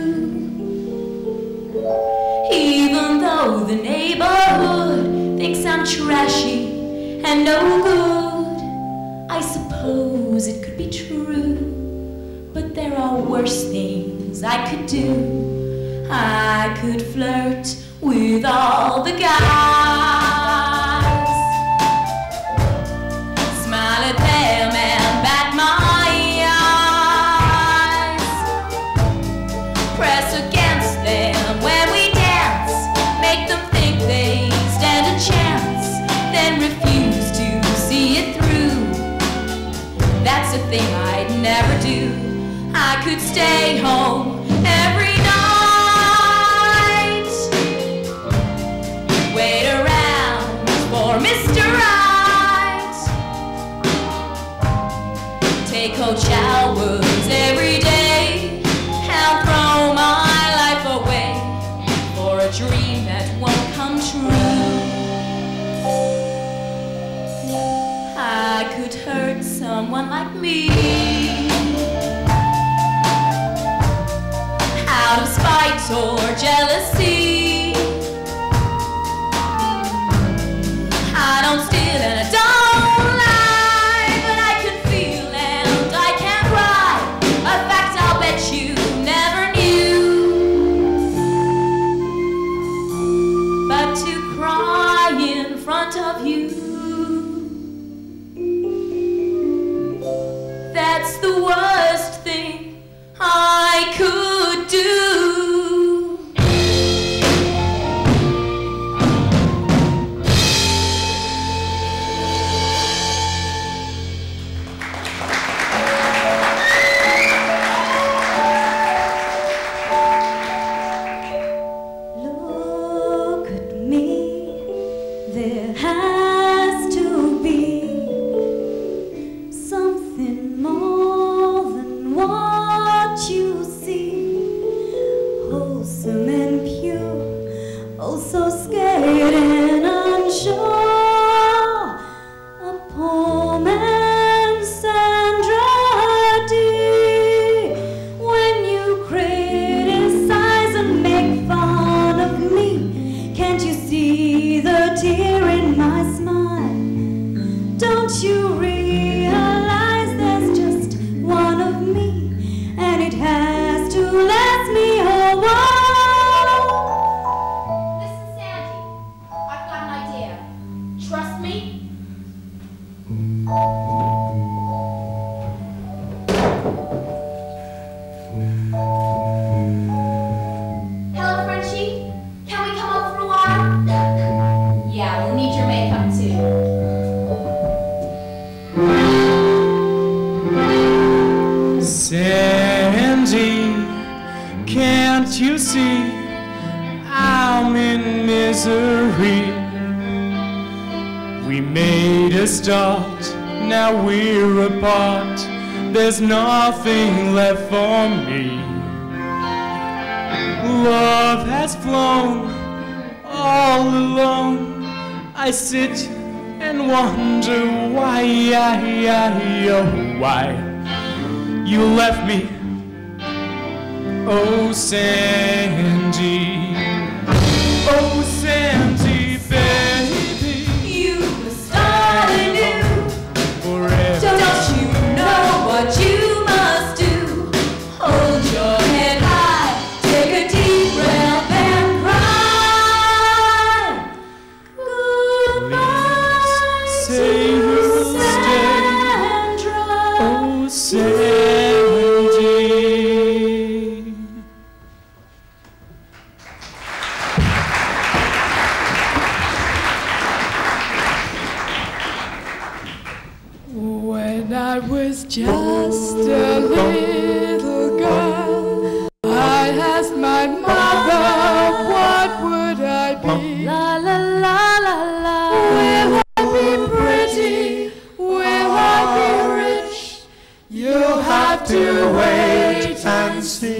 B: Even though the neighborhood thinks I'm trashy and no good, I suppose it could be true. But there are worse things I could do. I could flirt with all the guys, smile at them and bat my eyes, press against them when we dance, make them think they stand a chance, then refuse to see it through. That's a thing I'd never do. I could stay home every night, wait around for Mr. Right, take cold showers every day, and throw my life away for a dream that won't come true. I could hurt someone like me out of spite or jealousy. I don't steal and I don't lie, but I can feel and I can cry, a fact I'll bet you never knew. But to cry in front of you, that's the worst thing I could do.
H: Look at me, there has to be something more than what you see.
B: Hello, Frenchie. Can we come over for a while? Yeah, we'll need your makeup too.
A: Sandy, can't you see I'm in misery? We made a start, now we're apart. There's nothing left for me. Love has flown all alone. I sit and wonder why, why you left me. Oh, Sandy, oh, Sandy, baby,
H: You started new.
A: forever.
H: Don't you know what you must do? Hold your head high, take a deep breath and cry. Goodbye,
A: Say you'll stay. Oh, Sandy.
S: When I was just a little girl, I asked my mother, what would I be?
H: La la la la la.
S: Will I be pretty? Will I be rich? You'll have to wait and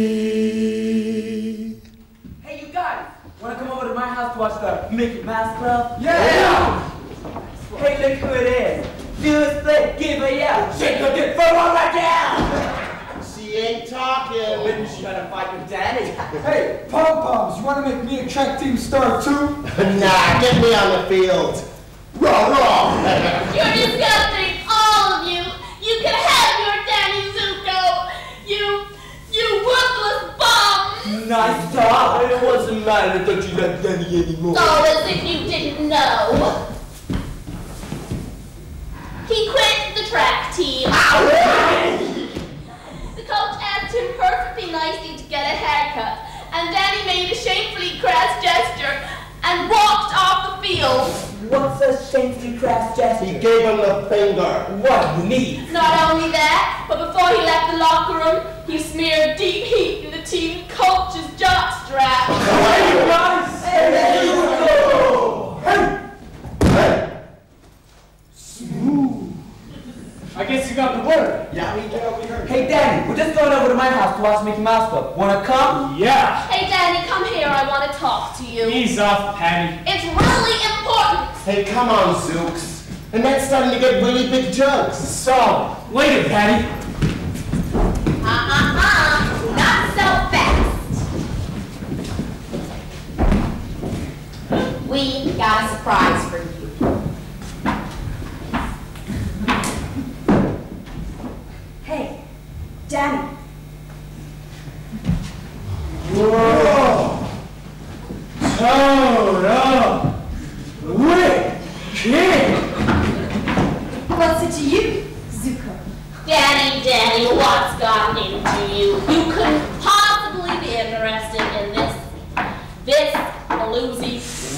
S: see.
F: Hey, you guys, wanna come over to my house to watch the Mickey Mouse Club?
E: Yeah!
F: Hey, look who it is. Do a split, give a yell. Shake her dick for one right down.
G: She ain't talking.
F: Maybe she had a fight with Danny.
K: Hey, pom-poms, you want to make me a track team star too?
G: Nah, get me on the field. Raw, raw.
B: You're disgusting, all of you. You can have your Danny Zuko. You worthless bum.
F: Nice talk. It wasn't matter that you like Danny anymore.
B: Oh, as if you didn't know. He quit the track team. The coach asked him perfectly nicely to get a haircut, and Danny made a shamefully crass gesture and walked off the field.
F: What's a shamefully crass gesture?
G: He gave him the finger.
F: What do you need?
B: Not only that, but before he left the locker room, he smeared deep heat in the team coach's jockstrap.
F: Hey, you guys! Hey, you go!
E: Hey! Smooth. I guess you got the word.
G: Yeah, we heard.
F: Hey, Danny, we're just going over to my house to watch Mickey Mouse Club. Wanna come?
E: Yeah.
B: Hey, Danny, come here. I want to talk to you.
E: Ease off, Patty.
B: It's really important.
G: Hey, come on, Zooks. And that's starting to get really big jugs.
E: So, later, Patty.
B: Not so fast. We got a surprise for you.
H: Hey, Danny.
E: Whoa! Hold up! Wicked!
H: What's it to you, Zuko?
B: Danny, what's gotten into you? You couldn't possibly be interested in this paloozy.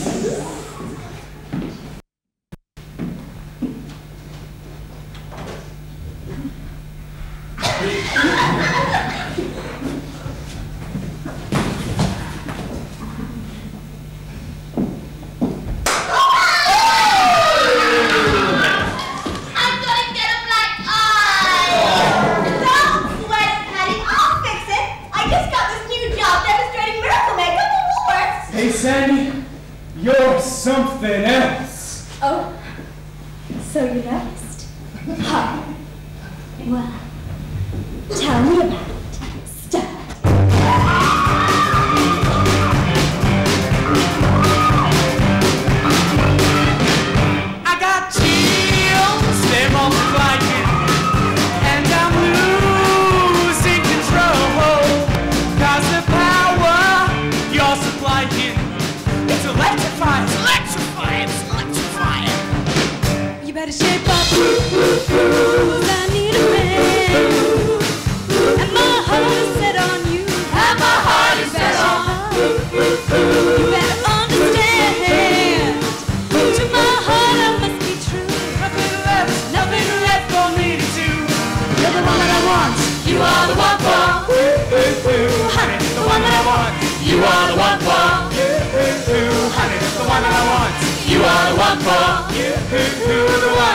E: Sandy, you're something else.
H: Oh, so you noticed? Huh. Well, tell me about it. Start.
A: I got chills, they're multiplying, and I'm losing control. 'Cause the power you're supplying, it's electrifying, it's electrifying, it's electrifying.
H: You better shape up.